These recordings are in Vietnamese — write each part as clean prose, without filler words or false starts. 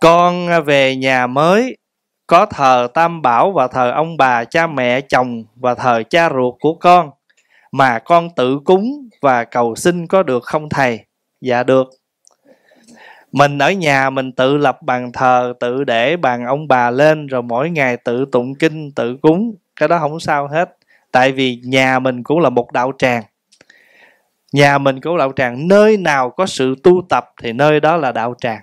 Con về nhà mới có thờ Tam Bảo và thờ ông bà cha mẹ chồng và thờ cha ruột của con, mà con tự cúng và cầu xin có được không thầy? Dạ được. Mình ở nhà mình tự lập bàn thờ, tự để bàn ông bà lên, rồi mỗi ngày tự tụng kinh, tự cúng, cái đó không sao hết. Tại vì nhà mình cũng là một đạo tràng. Nhà mình cũng là đạo tràng, nơi nào có sự tu tập thì nơi đó là đạo tràng.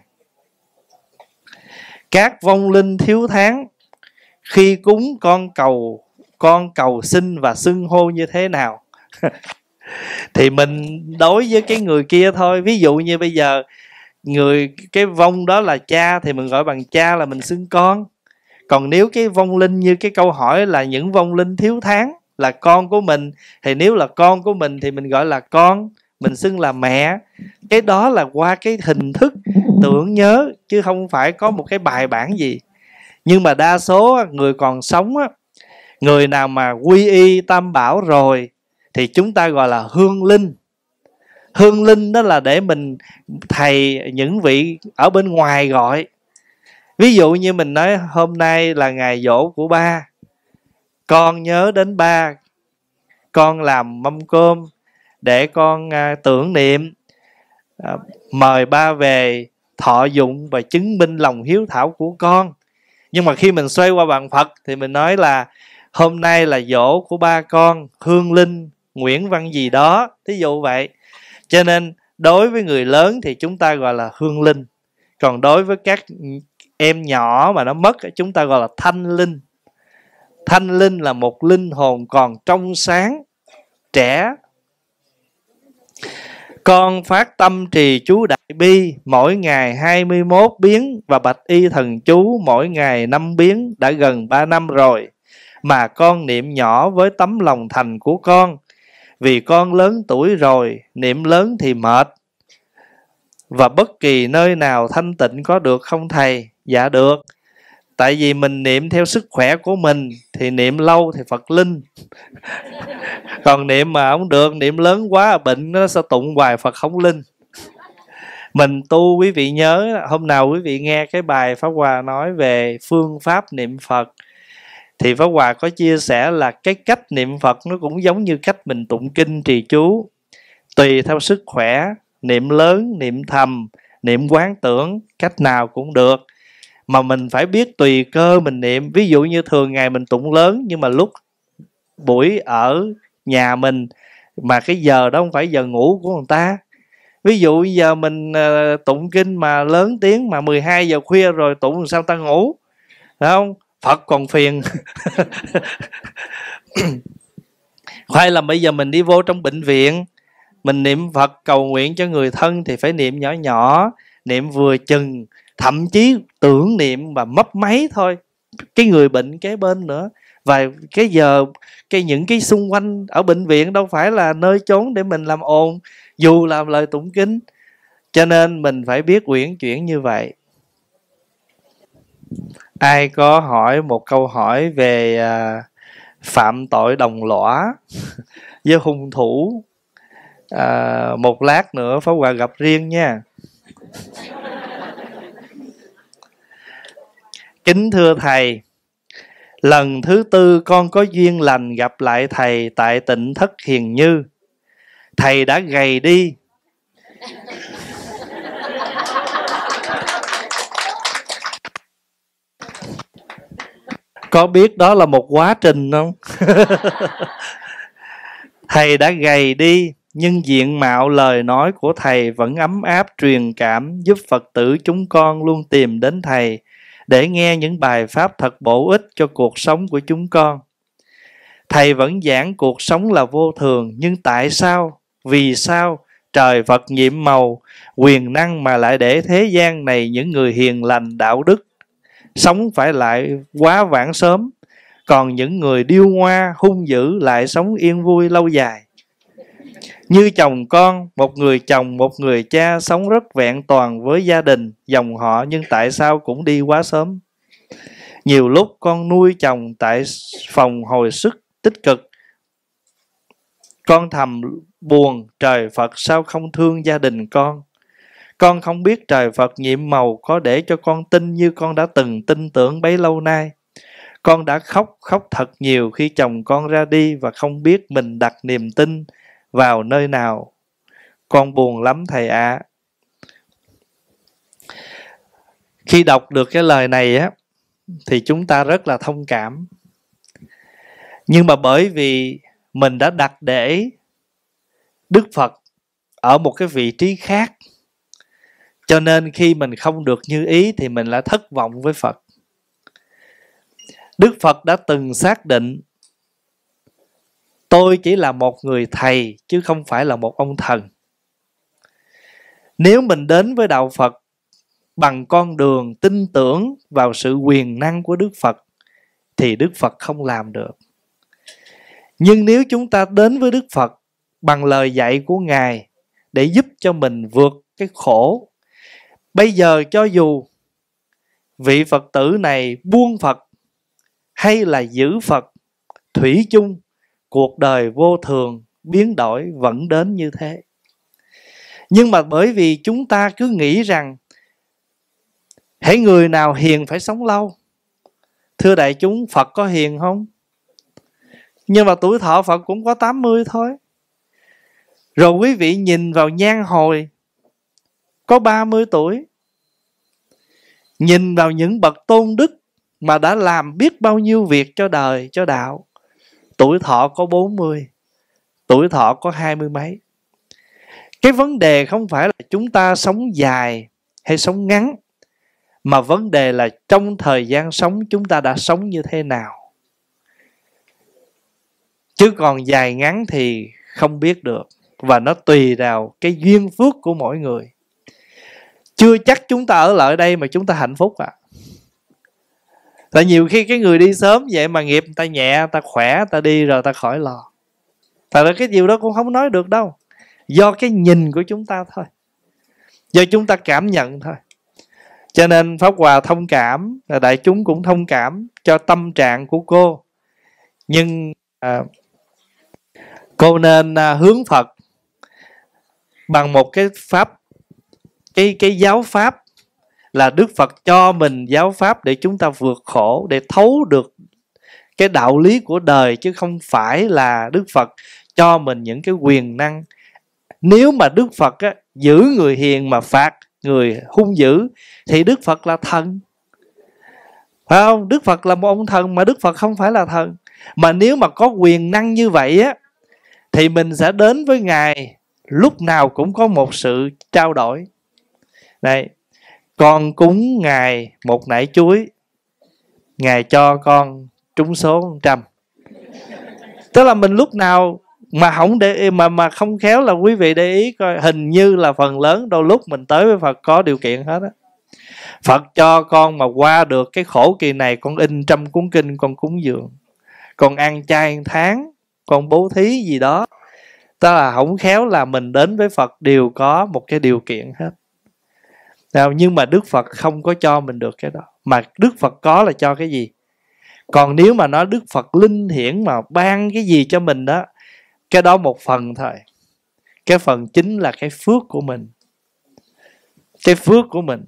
Các vong linh thiếu tháng khi cúng con cầu xin và xưng hô như thế nào? Thì mình đối với cái người kia thôi. Ví dụ như bây giờ cái vong đó là cha thì mình gọi bằng cha, là mình xưng con. Còn nếu cái vong linh như cái câu hỏi là những vong linh thiếu tháng là con của mình, thì nếu là con của mình thì mình gọi là con, mình xưng là mẹ. Cái đó là qua cái hình thức tưởng nhớ, chứ không phải có một cái bài bản gì. Nhưng mà đa số người còn sống, người nào mà quy y Tam Bảo rồi thì chúng ta gọi là hương linh. Hương linh đó là để mình thầy những vị ở bên ngoài gọi. Ví dụ như mình nói hôm nay là ngày giỗ của ba, con nhớ đến ba, con làm mâm cơm để con tưởng niệm, mời ba về thọ dụng và chứng minh lòng hiếu thảo của con. Nhưng mà khi mình xoay qua bàn Phật thì mình nói là hôm nay là giỗ của ba con, hương linh Nguyễn Văn gì đó, thí dụ vậy. Cho nên đối với người lớn thì chúng ta gọi là hương linh. Còn đối với các em nhỏ mà nó mất, chúng ta gọi là thanh linh. Thanh linh là một linh hồn còn trong sáng, trẻ. Con phát tâm trì chú Đại Bi mỗi ngày 21 biến và bạch y thần chú mỗi ngày 5 biến đã gần 3 năm rồi. Mà con niệm nhỏ với tấm lòng thành của con. Vì con lớn tuổi rồi, niệm lớn thì mệt. Và bất kỳ nơi nào thanh tịnh có được không thầy? Dạ được. Tại vì mình niệm theo sức khỏe của mình thì niệm lâu thì Phật linh. Còn niệm mà không được, niệm lớn quá bệnh nó sẽ tụng hoài Phật không linh. Mình tu, quý vị nhớ hôm nào quý vị nghe cái bài Pháp Hòa nói về phương pháp niệm Phật thì Pháp Hòa có chia sẻ là cái cách niệm Phật nó cũng giống như cách mình tụng kinh trì chú. Tùy theo sức khỏe, niệm lớn, niệm thầm, niệm quán tưởng, cách nào cũng được. Mà mình phải biết tùy cơ mình niệm. Ví dụ như thường ngày mình tụng lớn, nhưng mà lúc buổi ở nhà mình mà cái giờ đó không phải giờ ngủ của người ta. Ví dụ giờ mình tụng kinh mà lớn tiếng mà 12 giờ khuya rồi tụng sao ta ngủ, phải không? Phật còn phiền. Hay là bây giờ mình đi vô trong bệnh viện, mình niệm Phật cầu nguyện cho người thân thì phải niệm nhỏ nhỏ, niệm vừa chừng, thậm chí tưởng niệm và mấp máy thôi, cái người bệnh kế bên nữa. Và cái giờ những cái xung quanh ở bệnh viện đâu phải là nơi chốn để mình làm ồn dù làm lời tụng kinh. Cho nên mình phải biết uyển chuyển như vậy. Ai có hỏi một câu hỏi về phạm tội đồng lõa với hung thủ, một lát nữa Pháp Hòa gặp riêng nha. Kính thưa thầy, lần thứ tư con có duyên lành gặp lại thầy tại Tịnh Thất Hiền Như. Thầy đã gầy đi. Có biết đó là một quá trình không? Thầy đã gầy đi, nhưng diện mạo lời nói của thầy vẫn ấm áp truyền cảm, giúp Phật tử chúng con luôn tìm đến thầy để nghe những bài pháp thật bổ ích cho cuộc sống của chúng con. Thầy vẫn giảng cuộc sống là vô thường, nhưng tại sao, vì sao trời Phật nhiệm màu, quyền năng mà lại để thế gian này những người hiền lành đạo đức sống phải lại quá vãng sớm, còn những người điêu ngoa hung dữ lại sống yên vui lâu dài. Như chồng con, một người chồng, một người cha sống rất vẹn toàn với gia đình, dòng họ, nhưng tại sao cũng đi quá sớm. Nhiều lúc con nuôi chồng tại phòng hồi sức tích cực, con thầm buồn trời Phật sao không thương gia đình con. Con không biết trời Phật nhiệm màu có để cho con tin như con đã từng tin tưởng bấy lâu nay. Con đã khóc thật nhiều khi chồng con ra đi và không biết mình đặt niềm tin vào nơi nào. Con buồn lắm thầy ạ. Khi đọc được cái lời này á, thì chúng ta rất là thông cảm. Nhưng mà bởi vì mình đã đặt để Đức Phật ở một cái vị trí khác, cho nên khi mình không được như ý thì mình lại thất vọng với Phật. Đức Phật đã từng xác định tôi chỉ là một người thầy chứ không phải là một ông thần. Nếu mình đến với đạo Phật bằng con đường tin tưởng vào sự quyền năng của Đức Phật thì Đức Phật không làm được. Nhưng nếu chúng ta đến với Đức Phật bằng lời dạy của Ngài để giúp cho mình vượt cái khổ, bây giờ cho dù vị Phật tử này buông Phật hay là giữ Phật, thủy chung cuộc đời vô thường biến đổi vẫn đến như thế. Nhưng mà bởi vì chúng ta cứ nghĩ rằng hễ người nào hiền phải sống lâu. Thưa đại chúng, Phật có hiền không? Nhưng mà tuổi thọ Phật cũng có 80 thôi. Rồi quý vị nhìn vào nhang hồi có 30 tuổi. Nhìn vào những bậc tôn đức mà đã làm biết bao nhiêu việc cho đời, cho đạo, tuổi thọ có 40, tuổi thọ có 20 mấy. Cái vấn đề không phải là chúng ta sống dài hay sống ngắn, mà vấn đề là trong thời gian sống chúng ta đã sống như thế nào. Chứ còn dài ngắn thì không biết được, và nó tùy vào cái duyên phước của mỗi người. Chưa chắc chúng ta ở lại đây mà chúng ta hạnh phúc à. Tại nhiều khi cái người đi sớm vậy mà nghiệp người ta nhẹ, người ta khỏe, người ta đi rồi người ta khỏi lo. Tại là cái điều đó cũng không nói được đâu. Do cái nhìn của chúng ta thôi, do chúng ta cảm nhận thôi. Cho nên Pháp Hòa thông cảm, đại chúng cũng thông cảm cho tâm trạng của cô. Nhưng cô nên hướng Phật bằng một cái pháp, cái giáo pháp là Đức Phật cho mình giáo pháp để chúng ta vượt khổ, để thấu được cái đạo lý của đời, chứ không phải là Đức Phật cho mình những cái quyền năng. Nếu mà Đức Phật á, giữ người hiền mà phạt người hung dữ thì Đức Phật là thần, phải không? Đức Phật là một ông thần mà Đức Phật không phải là thần. Mà nếu mà có quyền năng như vậy á, thì mình sẽ đến với Ngài lúc nào cũng có một sự trao đổi. Này, con cúng Ngài một nải chuối, Ngài cho con trúng số 100. Tức là mình lúc nào mà không để mà không khéo là quý vị để ý coi, hình như là phần lớn đôi lúc mình tới với Phật có điều kiện hết á. Phật cho con mà qua được cái khổ kỳ này, con in 100 cuốn kinh con cúng dường, con ăn chay tháng, con bố thí gì đó. Tức là không khéo là mình đến với Phật đều có một cái điều kiện hết. Nhưng mà Đức Phật không có cho mình được cái đó. Mà Đức Phật có là cho cái gì? Còn nếu mà nói Đức Phật linh hiển mà ban cái gì cho mình đó, cái đó một phần thôi. Cái phần chính là cái phước của mình. Cái phước của mình.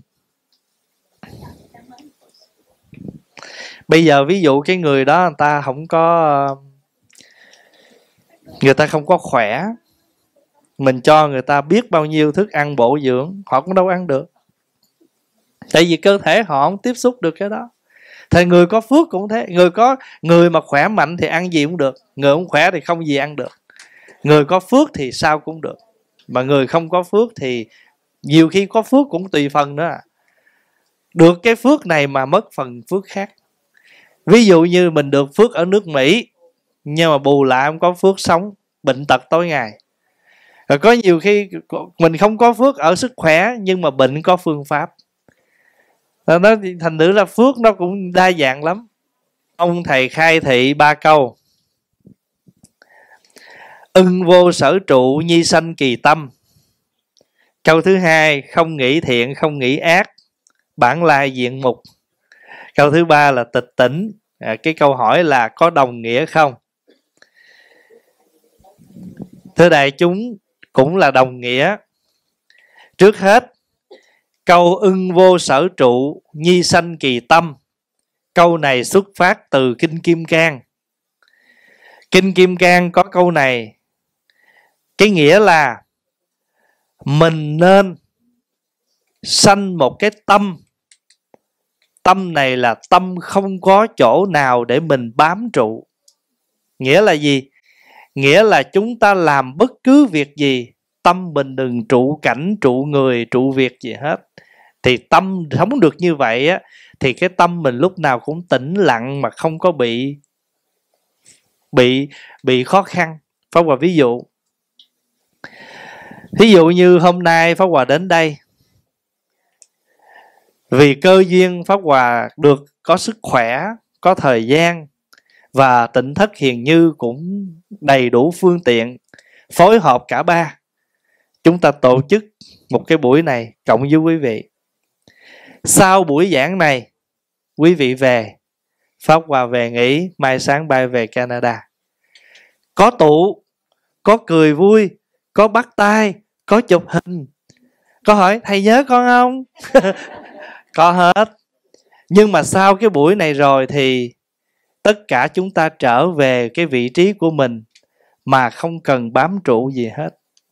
Bây giờ ví dụ cái người đó người ta không có, người ta không có khỏe, mình cho người ta biết bao nhiêu thức ăn bổ dưỡng, họ cũng đâu ăn được. Tại vì cơ thể họ không tiếp xúc được cái đó. Thì người có phước cũng thế. Người mà khỏe mạnh thì ăn gì cũng được, người không khỏe thì không gì ăn được. Người có phước thì sao cũng được, mà người không có phước thì nhiều khi có phước cũng tùy phần nữa. Được cái phước này mà mất phần phước khác. Ví dụ như mình được phước ở nước Mỹ, nhưng mà bù lại không có phước sống, bệnh tật tối ngày. Rồi có nhiều khi mình không có phước ở sức khỏe, nhưng mà bệnh có phương pháp. Nó thành thử là phước nó cũng đa dạng lắm. Ông thầy khai thị 3 câu: ưng vô sở trụ, nhi sanh kỳ tâm. Câu thứ hai: không nghĩ thiện, không nghĩ ác, bản lai diện mục. Câu thứ ba là tịch tỉnh. Cái câu hỏi là có đồng nghĩa không? Thưa đại chúng, cũng là đồng nghĩa. Trước hết Câu ưng vô sở trụ, nhi sanh kỳ tâm. Câu này xuất phát từ Kinh Kim Cang. Kinh Kim Cang có câu này, cái nghĩa là mình nên sanh một cái tâm. Tâm này là tâm không có chỗ nào để mình bám trụ. Nghĩa là gì? Nghĩa là chúng ta làm bất cứ việc gì, tâm mình đừng trụ cảnh, trụ người, trụ việc gì hết. Thì tâm sống được như vậy á, thì cái tâm mình lúc nào cũng tĩnh lặng mà không có bị khó khăn. Pháp Hòa ví dụ. Ví dụ như hôm nay Pháp Hòa đến đây, vì cơ duyên Pháp Hòa được có sức khỏe, có thời gian, và Tịnh Thất Hiền Như cũng đầy đủ phương tiện, phối hợp cả ba. Chúng ta tổ chức một cái buổi này cộng với quý vị. Sau buổi giảng này, quý vị về, Pháp Hòa về nghỉ, mai sáng bay về Canada. Có tụ, có cười vui, có bắt tay, có chụp hình, có hỏi thầy nhớ con không? Có hết. Nhưng mà sau cái buổi này rồi thì tất cả chúng ta trở về cái vị trí của mình mà không cần bám trụ gì hết.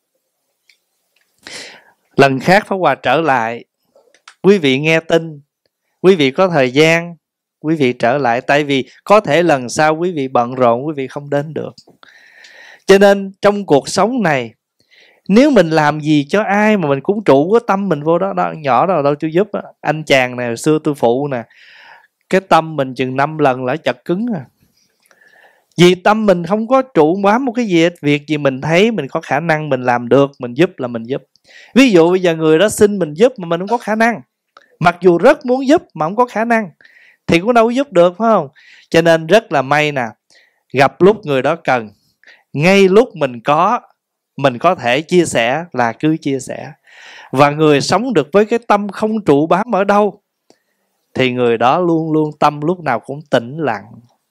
Lần khác Pháp Hòa trở lại, quý vị nghe tin, quý vị có thời gian, quý vị trở lại. Tại vì có thể lần sau quý vị bận rộn, quý vị không đến được. Cho nên trong cuộc sống này, nếu mình làm gì cho ai mà mình cũng trụ cái tâm mình vô đó, nhỏ đâu đâu tôi giúp đó. Anh chàng này hồi xưa tôi phụ nè, cái tâm mình chừng 5 lần là chật cứng à. Vì tâm mình không có trụ bám một cái gì hết. Việc gì mình thấy mình có khả năng mình làm được, mình giúp là mình giúp. Ví dụ bây giờ người đó xin mình giúp mà mình không có khả năng, mặc dù rất muốn giúp mà không có khả năng, thì cũng đâu có giúp được, phải không? Cho nên rất là may nè, gặp lúc người đó cần, ngay lúc mình có thể chia sẻ là cứ chia sẻ. Và người sống được với cái tâm không trụ bám ở đâu thì người đó luôn luôn tâm lúc nào cũng tĩnh lặng.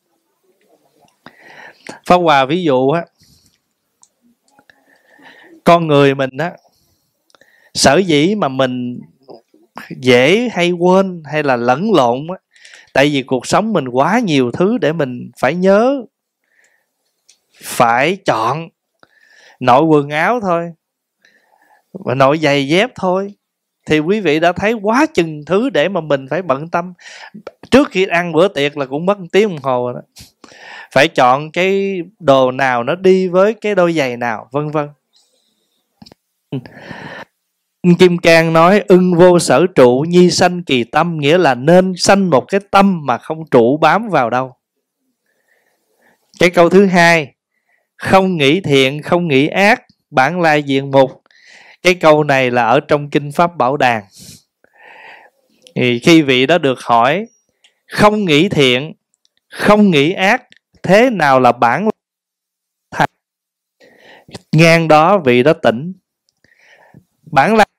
Pháp Hòa ví dụ á, con người mình á, sở dĩ mà mình dễ hay quên hay là lẫn lộn á, tại vì cuộc sống mình quá nhiều thứ để mình phải nhớ, phải chọn. Nội quần áo thôi, và nội giày dép thôi, thì quý vị đã thấy quá chừng thứ để mà mình phải bận tâm. Trước khi ăn bữa tiệc là cũng mất 1 tiếng đồng hồ rồi đó. Phải chọn cái đồ nào nó đi với cái đôi giày nào, vân vân. Kim Cang nói ưng vô sở trụ, nhi sanh kỳ tâm, nghĩa là nên sanh một cái tâm mà không trụ bám vào đâu. Cái câu thứ hai, không nghĩ thiện, không nghĩ ác, bản lai diện mục. Cái câu này là ở trong Kinh Pháp Bảo Đàn. Thì khi vị đó được hỏi không nghĩ thiện, không nghĩ ác, thế nào là bản lai? Ngang đó vị đó tỉnh. Bản lai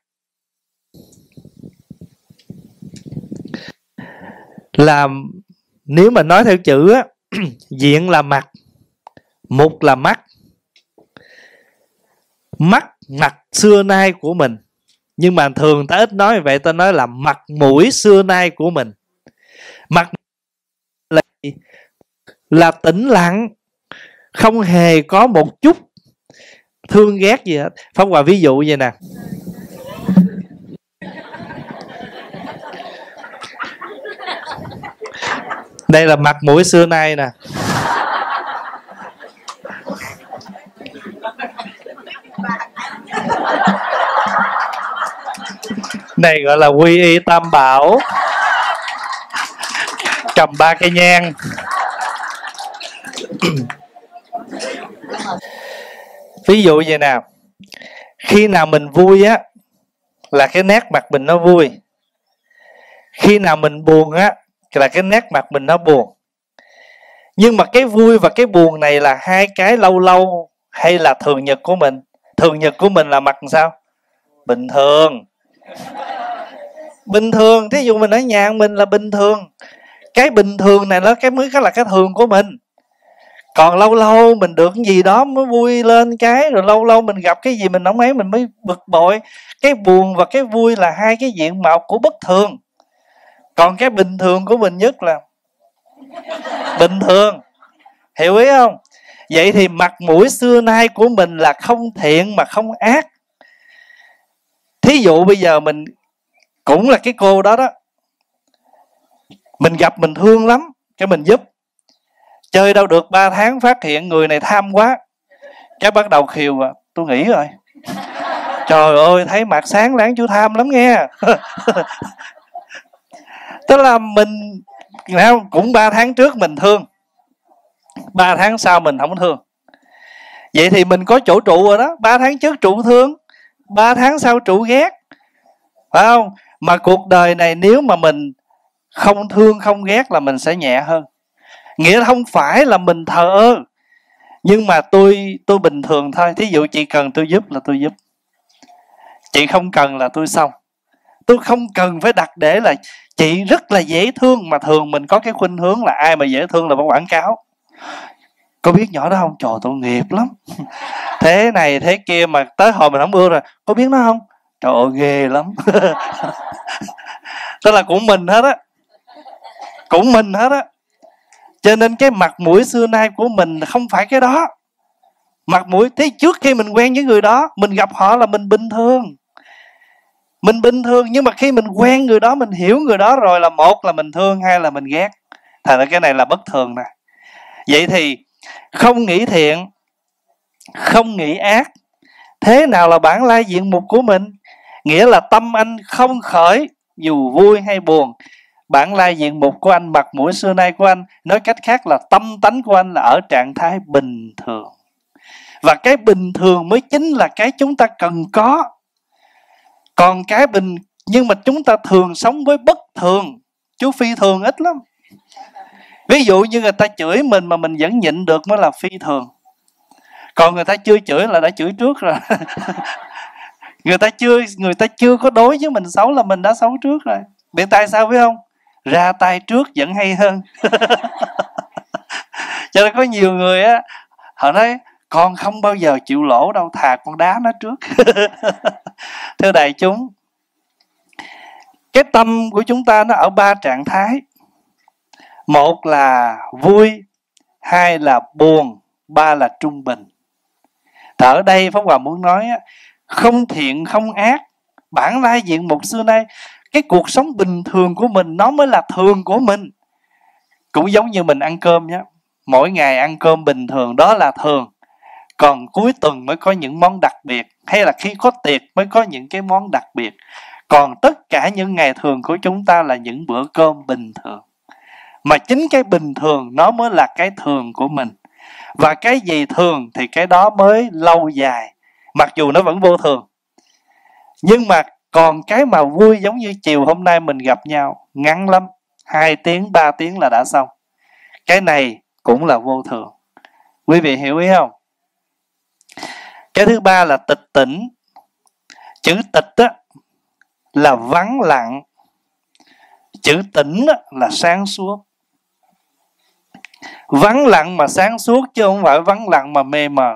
là, nếu mà nói theo chữ á, diện là mặt, mục là mắt. Mắt, mặt xưa nay của mình. Nhưng mà thường ta ít nói vậy, ta nói là mặt mũi xưa nay của mình. Mặt là tĩnh lặng, không hề có một chút thương ghét gì hết. Pháp Hòa ví dụ vậy nè. Đây là mặt mũi xưa nay nè. Này gọi là quy y tam bảo, cầm 3 cây nhang. Ví dụ vậy nào, khi nào mình vui á là cái nét mặt mình nó vui, khi nào mình buồn á là cái nét mặt mình nó buồn. Nhưng mà cái vui và cái buồn này là hai cái lâu lâu hay là thường nhật của mình? Thường nhật của mình là mặt làm sao? Bình thường. Bình thường, thí dụ mình ở nhà mình là bình thường. Cái bình thường này nó mới là cái thường của mình. Còn lâu lâu mình được cái gì đó mới vui lên cái, rồi lâu lâu mình gặp cái gì mình không ấy mình mới bực bội. Cái buồn và cái vui là hai cái diện mạo của bất thường. Còn cái bình thường của mình nhất là bình thường. Hiểu ý không? Vậy thì mặt mũi xưa nay của mình là không thiện mà không ác. Thí dụ bây giờ mình cũng là cái cô đó đó, mình gặp mình thương lắm, cái mình giúp. Chơi đâu được 3 tháng phát hiện người này tham quá, cái bắt đầu khiều à, tôi nghĩ rồi. Trời ơi, thấy mặt sáng láng chú tham lắm nghe. Tức là mình cũng 3 tháng trước mình thương, 3 tháng sau mình không thương. Vậy thì mình có chỗ trụ rồi đó. 3 tháng trước trụ thương, 3 tháng sau trụ ghét, phải không? Mà cuộc đời này nếu mà mình không thương không ghét là mình sẽ nhẹ hơn. Nghĩa không phải là mình thờ ơ, nhưng mà tôi bình thường thôi. Thí dụ chị cần tôi giúp là tôi giúp, chị không cần là tôi xong. Tôi không cần phải đặt để là chị rất là dễ thương. Mà thường mình có cái khuynh hướng là ai mà dễ thương là phải quảng cáo. Có biết nhỏ đó không? Trời, tội nghiệp lắm. Thế này thế kia mà tới hồi mình không ưa rồi. Có biết nó không? Trời ơi, ghê lắm. Tức là cũng mình hết á. Cũng mình hết á. Cho nên cái mặt mũi xưa nay của mình không phải cái đó. Mặt mũi, thế trước khi mình quen với người đó, mình gặp họ là mình bình thường. Mình bình thường, nhưng mà khi mình quen người đó, mình hiểu người đó rồi là một là mình thương, hai là mình ghét. Thật ra cái này là bất thường nè. Vậy thì không nghĩ thiện, không nghĩ ác, thế nào là bản lai diện mục của mình? Nghĩa là tâm anh không khởi dù vui hay buồn. Bản lai diện mục của anh, mặt mũi xưa nay của anh, nói cách khác là tâm tánh của anh là ở trạng thái bình thường. Và cái bình thường mới chính là cái chúng ta cần có. Còn cái nhưng mà chúng ta thường sống với bất thường. Chú phi thường ít lắm. Ví dụ như người ta chửi mình mà mình vẫn nhịn được mới là phi thường. Còn người ta chưa chửi là đã chửi trước rồi. Người ta chưa có đối với mình xấu là mình đã xấu trước rồi. Biết tại sao biết không? Ra tay trước vẫn hay hơn. Cho nên có nhiều người á, họ nói con không bao giờ chịu lỗ đâu, thà con đá nó trước. Thưa đại chúng, cái tâm của chúng ta nó ở 3 trạng thái. Một là vui, hai là buồn, ba là trung bình. Thì ở đây Pháp Hòa muốn nói không thiện không ác, bản lai diện mục xưa nay, cái cuộc sống bình thường của mình nó mới là thường của mình. Cũng giống như mình ăn cơm nhé, mỗi ngày ăn cơm bình thường đó là thường. Còn cuối tuần mới có những món đặc biệt, hay là khi có tiệc mới có những cái món đặc biệt. Còn tất cả những ngày thường của chúng ta là những bữa cơm bình thường. Mà chính cái bình thường nó mới là cái thường của mình. Và cái gì thường thì cái đó mới lâu dài, mặc dù nó vẫn vô thường. Nhưng mà còn cái mà vui giống như chiều hôm nay mình gặp nhau, ngắn lắm, 2 tiếng, 3 tiếng là đã xong. Cái này cũng là vô thường. Quý vị hiểu ý không? Cái thứ ba là tịch tỉnh. Chữ tịch á, là vắng lặng. Chữ tỉnh á, là sáng suốt. Vắng lặng mà sáng suốt chứ không phải vắng lặng mà mê mờ.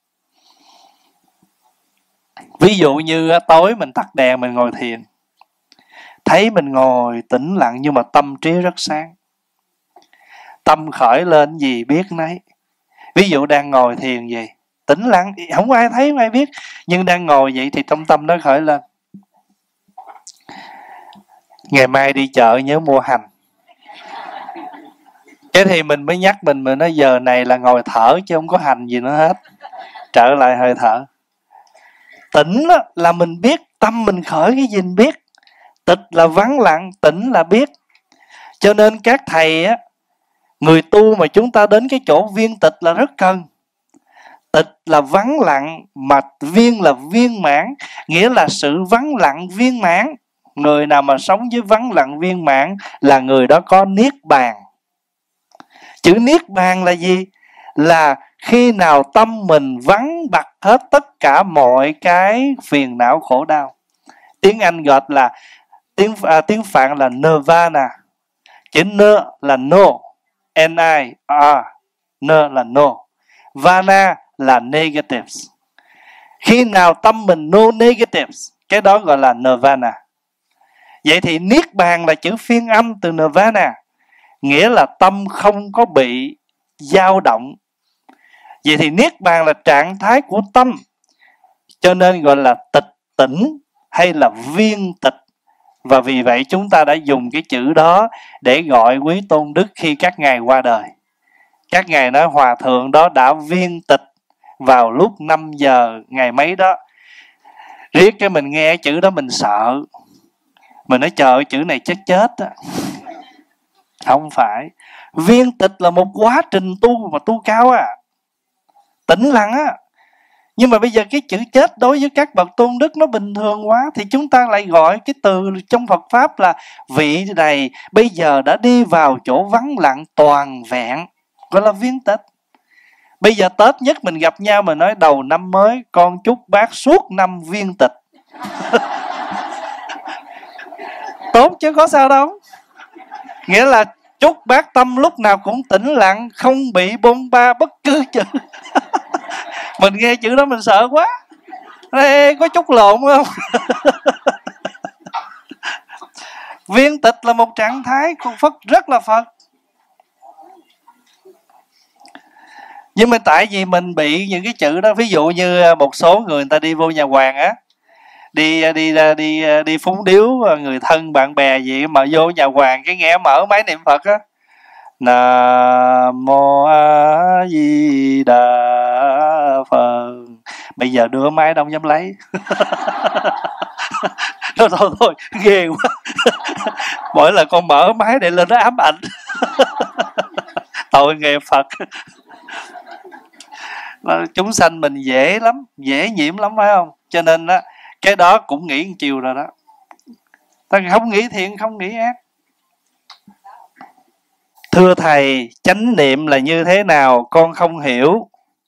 Ví dụ như tối mình tắt đèn mình ngồi thiền, thấy mình ngồi tĩnh lặng nhưng mà tâm trí rất sáng. Tâm khởi lên gì biết nấy. Ví dụ đang ngồi thiền vậy, tĩnh lặng, không ai thấy, không ai biết, nhưng đang ngồi vậy thì trong tâm nó khởi lên. Ngày mai đi chợ nhớ mua hành. Cái thì mình mới nhắc mình nói giờ này là ngồi thở chứ không có hành gì nữa hết. Trở lại hơi thở. Tỉnh là mình biết, tâm mình khởi cái gì mình biết. Tịch là vắng lặng, tỉnh là biết. Cho nên các thầy á, người tu mà chúng ta đến cái chỗ viên tịch là rất cần. Tịch là vắng lặng, mà viên là viên mãn, nghĩa là sự vắng lặng viên mãn. Người nào mà sống với vắng lặng viên mãn là người đó có niết bàn. Chữ niết bàn là gì? Là khi nào tâm mình vắng bặt hết tất cả mọi cái phiền não khổ đau. Tiếng Anh gọi là tiếng Phạn là nirvana. Chữ nơ là no, N-I-R, nơ là no, vana là negatives. Khi nào tâm mình no negatives, cái đó gọi là nirvana. Vậy thì niết bàn là chữ phiên âm từ nirvana, nghĩa là tâm không có bị dao động. Vậy thì niết bàn là trạng thái của tâm, cho nên gọi là tịch tỉnh hay là viên tịch. Và vì vậy chúng ta đã dùng cái chữ đó để gọi quý tôn đức khi các ngài qua đời. Các ngài nói hòa thượng đó đã viên tịch vào lúc 5 giờ ngày mấy đó. Riết cái mình nghe chữ đó mình sợ. Mình nói trời ơi, chữ này chắc chết á. Không phải. Viên tịch là một quá trình tu mà tu cao á, tĩnh lặng á. Nhưng mà bây giờ cái chữ chết đối với các bậc tôn đức nó bình thường quá, thì chúng ta lại gọi cái từ trong Phật Pháp là vị này bây giờ đã đi vào chỗ vắng lặng toàn vẹn, gọi là viên tịch. Bây giờ Tết nhất mình gặp nhau mà nói đầu năm mới con chúc bác suốt năm viên tịch. Tốt chứ có sao đâu. Nghĩa là chúc bác tâm lúc nào cũng tĩnh lặng, không bị bôn ba bất cứ chữ. Mình nghe chữ đó mình sợ quá. Ê, có chút lộn không? Viên tịch là một trạng thái của Phật, rất là Phật. Nhưng mà tại vì mình bị những cái chữ đó, ví dụ như một số người ta đi vô nhà hoàng á, đi phúng điếu người thân bạn bè gì mà vô nhà hoàng cái nghe mở máy niệm Phật á, Nam Mô A Di Đà Phật. Bây giờ đưa máy đâu dám lấy. Thôi ghê quá. Mỗi lần con mở máy để lên nó ám ảnh. Tội nghiệp Phật. Chúng sanh mình dễ lắm, dễ nhiễm lắm phải không? Cho nên đó, cái đó cũng nghĩ một chiều rồi đó. Ta không nghĩ thiện, không nghĩ ác. Thưa thầy, chánh niệm là như thế nào? Con không hiểu.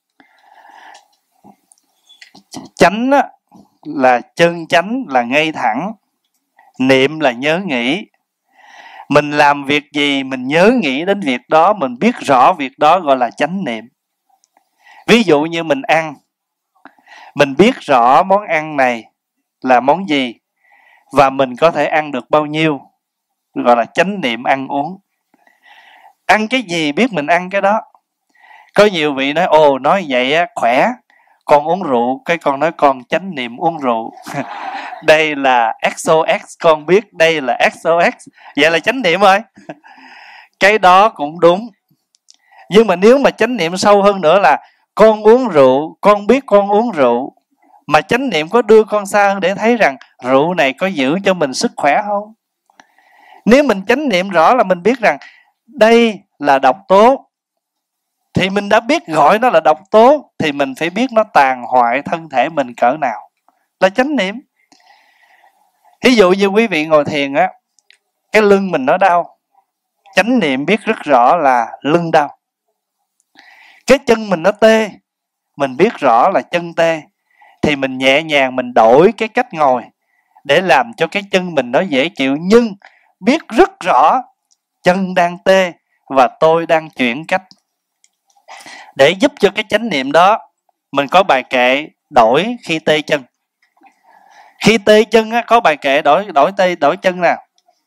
Chánh là chân chánh, là ngay thẳng. Niệm là nhớ nghĩ. Mình làm việc gì mình nhớ nghĩ đến việc đó, mình biết rõ việc đó gọi là chánh niệm. Ví dụ như mình ăn, mình biết rõ món ăn này là món gì và mình có thể ăn được bao nhiêu, gọi là chánh niệm ăn uống. Ăn cái gì biết mình ăn cái đó. Có nhiều vị nói ồ nói vậy á khỏe, con uống rượu, cái con nói con chánh niệm uống rượu. Đây là XOX, con biết đây là XOX, vậy là chánh niệm rồi. Cái đó cũng đúng. Nhưng mà nếu mà chánh niệm sâu hơn nữa là con uống rượu, con biết con uống rượu, mà chánh niệm có đưa con xa hơn để thấy rằng rượu này có giữ cho mình sức khỏe không? Nếu mình chánh niệm rõ là mình biết rằng đây là độc tố, thì mình đã biết gọi nó là độc tố, thì mình phải biết nó tàn hoại thân thể mình cỡ nào, là chánh niệm. Ví dụ như quý vị ngồi thiền á, cái lưng mình nó đau, chánh niệm biết rất rõ là lưng đau. Cái chân mình nó tê, mình biết rõ là chân tê, thì mình nhẹ nhàng mình đổi cái cách ngồi để làm cho cái chân mình nó dễ chịu, nhưng biết rất rõ chân đang tê và tôi đang chuyển cách. Để giúp cho cái chánh niệm đó, mình có bài kệ đổi khi tê chân. Khi tê chân á, có bài kệ đổi chân nào.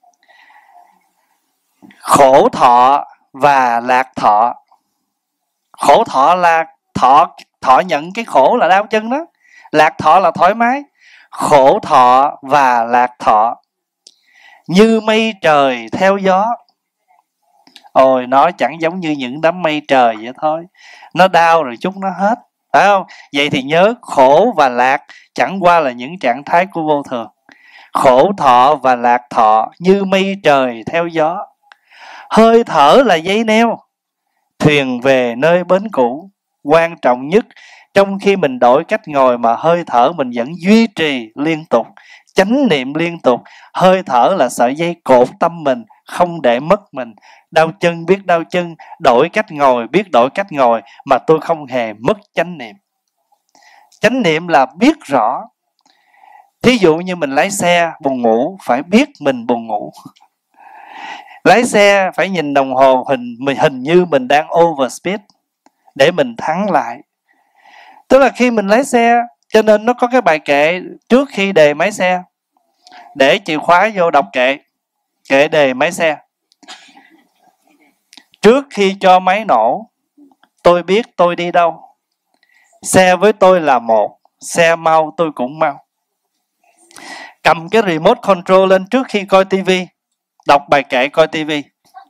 Khổ thọ và lạc thọ. Khổ thọ là thọ nhận cái khổ là đau chân đó. Lạc thọ là thoải mái. Khổ thọ và lạc thọ như mây trời theo gió. Ôi, nó chẳng giống như những đám mây trời vậy thôi. Nó đau rồi chút nó hết, phải không? Vậy thì nhớ khổ và lạc chẳng qua là những trạng thái của vô thường. Khổ thọ và lạc thọ như mây trời theo gió. Hơi thở là dây neo, thuyền về nơi bến cũ. Quan trọng nhất, trong khi mình đổi cách ngồi mà hơi thở mình vẫn duy trì liên tục, chánh niệm liên tục. Hơi thở là sợi dây cột tâm mình, không để mất mình. Đau chân biết đau chân, đổi cách ngồi biết đổi cách ngồi, mà tôi không hề mất chánh niệm. Chánh niệm là biết rõ. Thí dụ như mình lái xe buồn ngủ, phải biết mình buồn ngủ. Lái xe phải nhìn đồng hồ, hình như mình đang overspeed để mình thắng lại. Tức là khi mình lái xe, Cho nên nó có cái bài kệ trước khi đề máy xe, để chìa khóa vô đọc kệ. Kệ đề máy xe: trước khi cho máy nổ, tôi biết tôi đi đâu. Xe với tôi là một, xe mau tôi cũng mau. Cầm cái remote control lên trước khi coi tivi, đọc bài kệ coi tivi.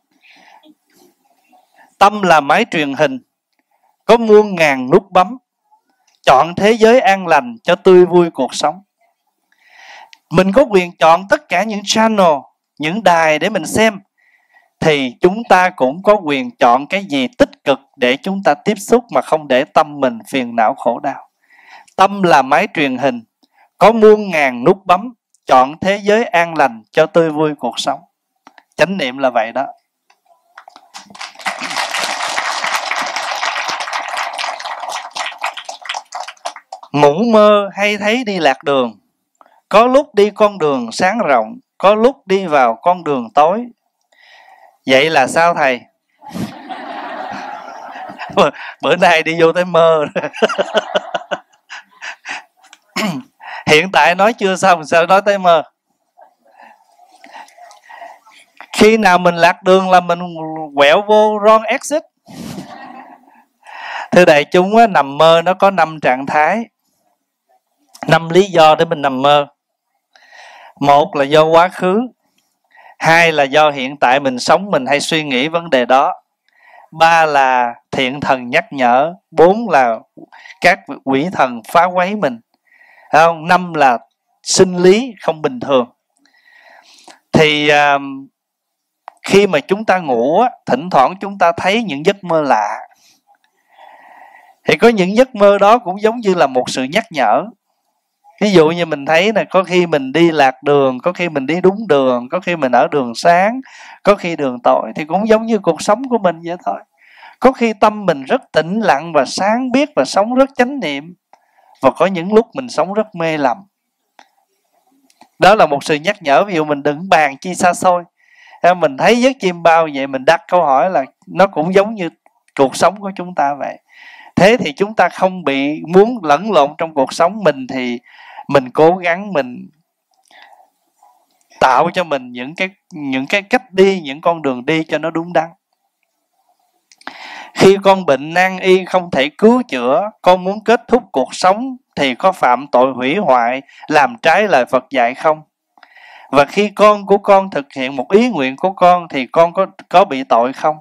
Tâm là máy truyền hình, có muôn ngàn nút bấm, chọn thế giới an lành cho tươi vui cuộc sống. Mình có quyền chọn tất cả những channel, những đài để mình xem, thì chúng ta cũng có quyền chọn cái gì tích cực để chúng ta tiếp xúc mà không để tâm mình phiền não khổ đau. Tâm là máy truyền hình, có muôn ngàn nút bấm, chọn thế giới an lành cho tươi vui cuộc sống. Chánh niệm là vậy đó. Ngủ mơ hay thấy đi lạc đường, có lúc đi con đường sáng rộng, có lúc đi vào con đường tối. Vậy là sao thầy? Bữa nay đi vô tới mơ. Hiện tại nói chưa xong, sao nói tới mơ? Khi nào mình lạc đường là mình quẹo vô wrong exit. Thưa đại chúng, nằm mơ nó có 5 trạng thái, 5 lý do để mình nằm mơ. Một là do quá khứ, 2 là do hiện tại mình sống, mình hay suy nghĩ vấn đề đó, 3 là thiện thần nhắc nhở, 4 là các quỷ thần phá quấy mình, 5 là sinh lý không bình thường. Thì khi mà chúng ta ngủ, thỉnh thoảng chúng ta thấy những giấc mơ lạ. Thì có những giấc mơ đó cũng giống như là một sự nhắc nhở. Ví dụ như mình thấy là có khi mình đi lạc đường, có khi mình đi đúng đường, có khi mình ở đường sáng, có khi đường tối. Thì cũng giống như cuộc sống của mình vậy thôi. Có khi tâm mình rất tĩnh lặng và sáng biết và sống rất chánh niệm, và có những lúc mình sống rất mê lầm. Đó là một sự nhắc nhở. Ví dụ mình đừng bàn chi xa xôi, mình thấy giấc chim bao vậy, mình đặt câu hỏi là nó cũng giống như cuộc sống của chúng ta vậy. Thế thì chúng ta không bị muốn lẫn lộn trong cuộc sống mình, thì mình cố gắng mình tạo cho mình những cái cách đi, những con đường đi cho nó đúng đắn. Khi con bệnh nan y không thể cứu chữa, con muốn kết thúc cuộc sống thì có phạm tội hủy hoại, làm trái lời Phật dạy không? Và khi con của con thực hiện một ý nguyện của con thì con có bị tội không?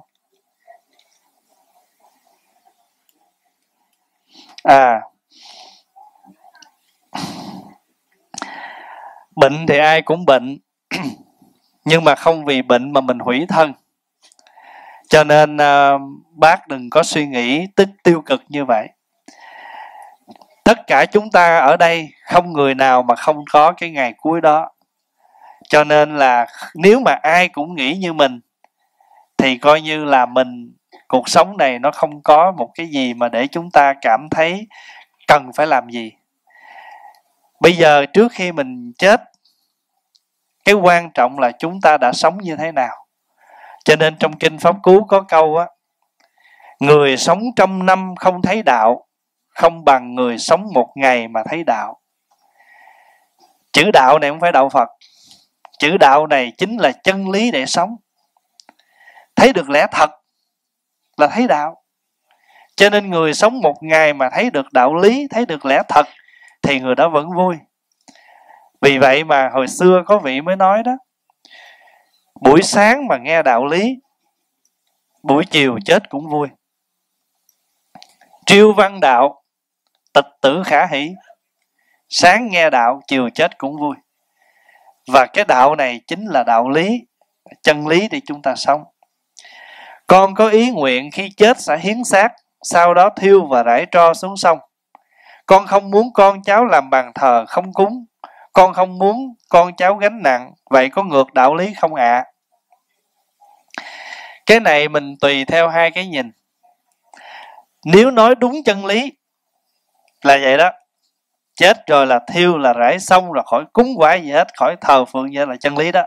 Bệnh thì ai cũng bệnh, nhưng mà không vì bệnh mà mình hủy thân. Cho nên bác đừng có suy nghĩ tiêu cực như vậy. Tất cả chúng ta ở đây không người nào mà không có cái ngày cuối đó. Cho nên là nếu mà ai cũng nghĩ như mình thì coi như là cuộc sống này nó không có một cái gì mà để chúng ta cảm thấy cần phải làm gì. Bây giờ trước khi mình chết, cái quan trọng là chúng ta đã sống như thế nào. Cho nên trong Kinh Pháp Cú có câu người sống trăm năm không thấy đạo, không bằng người sống một ngày mà thấy đạo. Chữ đạo này không phải đạo Phật. Chữ đạo này chính là chân lý để sống. Thấy được lẽ thật là thấy đạo. Cho nên người sống một ngày mà thấy được đạo lý, thấy được lẽ thật, thì người đó vẫn vui. Vì vậy mà hồi xưa có vị mới nói đó, buổi sáng mà nghe đạo lý, buổi chiều chết cũng vui. Triêu văn đạo, tịch tử khả hỷ. Sáng nghe đạo, chiều chết cũng vui. Và cái đạo này chính là đạo lý, chân lý để chúng ta sống. Con có ý nguyện khi chết sẽ hiến xác, sau đó thiêu và rải tro xuống sông. Con không muốn con cháu làm bàn thờ không cúng. Con không muốn con cháu gánh nặng. Vậy có ngược đạo lý không ạ? Cái này mình tùy theo hai cái nhìn. Nếu nói đúng chân lý là vậy đó, chết rồi là thiêu là rải sông, là khỏi cúng quả gì hết, khỏi thờ phượng gì hết, là chân lý đó.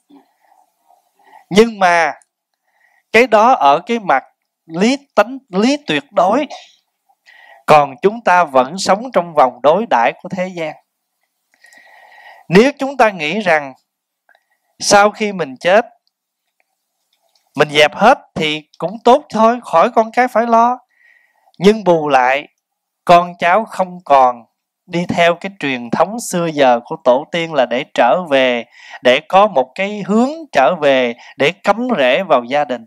Nhưng mà cái đó ở cái mặt lý tuyệt đối. còn chúng ta vẫn sống trong vòng đối đãi của thế gian. Nếu chúng ta nghĩ rằng sau khi mình chết, mình dẹp hết thì cũng tốt thôi, khỏi con cái phải lo. Nhưng bù lại, con cháu không còn đi theo cái truyền thống xưa giờ của tổ tiên là để trở về, để có một cái hướng trở về, để cắm rễ vào gia đình.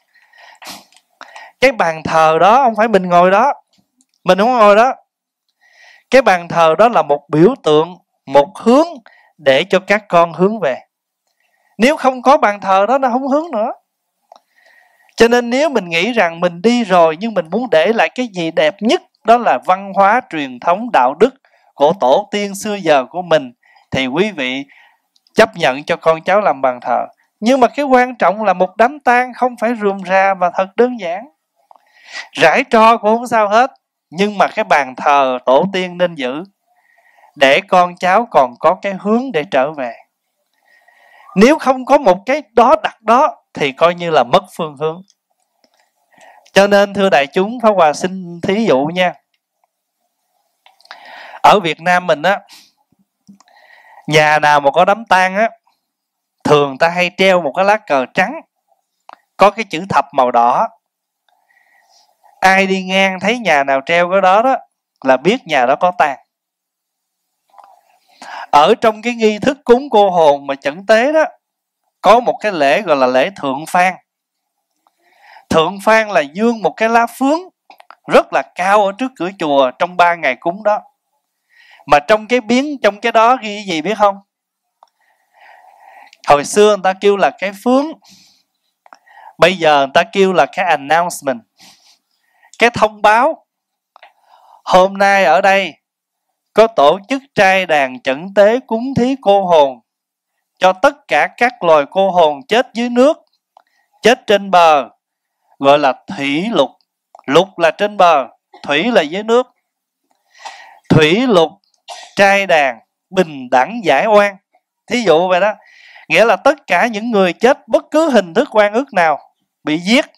Cái bàn thờ đó không phải mình ngồi đó, mình không ngồi đó. Cái bàn thờ đó là một biểu tượng, một hướng để cho các con hướng về. Nếu không có bàn thờ đó, nó không hướng nữa. Cho nên nếu mình nghĩ rằng mình đi rồi nhưng mình muốn để lại cái gì đẹp nhất, đó là văn hóa, truyền thống, đạo đức của tổ tiên xưa giờ của mình, thì quý vị chấp nhận cho con cháu làm bàn thờ. Nhưng mà cái quan trọng là một đám tang không phải rườm rà mà thật đơn giản. Rải tro cũng không sao hết, nhưng mà cái bàn thờ tổ tiên nên giữ, để con cháu còn có cái hướng để trở về. Nếu không có một cái đó đặt đó thì coi như là mất phương hướng. Cho nên thưa đại chúng, Pháp Hòa xin thí dụ nha. Ở Việt Nam mình á, nhà nào mà có đám tang á, thường ta hay treo một cái lá cờ trắng có cái chữ thập màu đỏ. Ai đi ngang thấy nhà nào treo cái đó đó là biết nhà đó có tang. Ở trong cái nghi thức cúng cô hồn mà chẩn tế đó, có một cái lễ gọi là lễ thượng phan. Thượng phan là dương một cái lá phướng rất là cao ở trước cửa chùa trong 3 ngày cúng đó. Mà trong cái biến, trong cái đó ghi cái gì biết không? Hồi xưa người ta kêu là cái phướng, bây giờ người ta kêu là cái announcement, cái thông báo. Hôm nay ở đây có tổ chức trai đàn chẩn tế cúng thí cô hồn cho tất cả các loài cô hồn chết dưới nước, chết trên bờ, gọi là thủy lục. Lục là trên bờ, thủy là dưới nước. Thủy lục trai đàn bình đẳng giải oan. Thí dụ vậy đó. Nghĩa là tất cả những người chết bất cứ hình thức oan ức nào, bị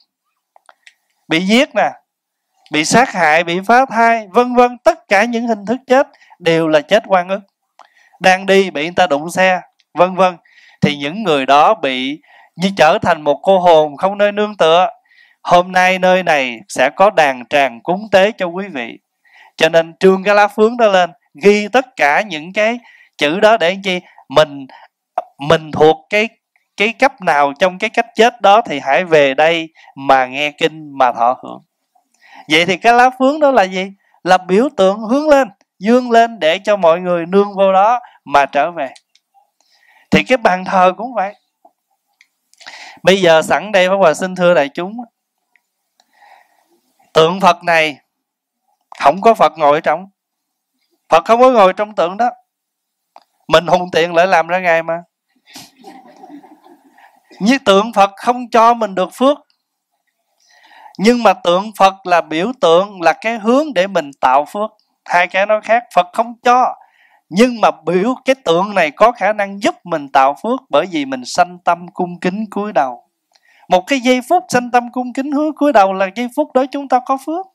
giết nè, bị sát hại, bị phá thai, vân vân, tất cả những hình thức chết đều là chết oan ức. Đang đi bị người ta đụng xe, vân vân, thì những người đó bị như trở thành một cô hồn không nơi nương tựa. Hôm nay nơi này sẽ có đàn tràng cúng tế cho quý vị. Cho nên trương cái lá phướng đó lên, ghi tất cả những cái chữ đó để chi mình thuộc cái cấp nào trong cái cách chết đó thì hãy về đây mà nghe kinh mà thọ hưởng. Vậy thì cái lá phướng đó là gì? Là biểu tượng hướng lên, dương lên để cho mọi người nương vô đó mà trở về. Thì cái bàn thờ cũng vậy. Bây giờ sẵn đây Pháp Hòa xin thưa đại chúng, tượng Phật này không có Phật ngồi ở trong. Phật không có ngồi trong tượng đó. Mình hùng tiện lại làm ra ngày mà. Như tượng Phật không cho mình được phước. Nhưng mà tượng Phật là biểu tượng, là cái hướng để mình tạo phước. Hai cái nó khác. Phật không cho, nhưng mà biểu cái tượng này có khả năng giúp mình tạo phước, bởi vì mình sanh tâm cung kính cúi đầu. Một cái giây phút sanh tâm cung kính cúi đầu là giây phút đó chúng ta có phước.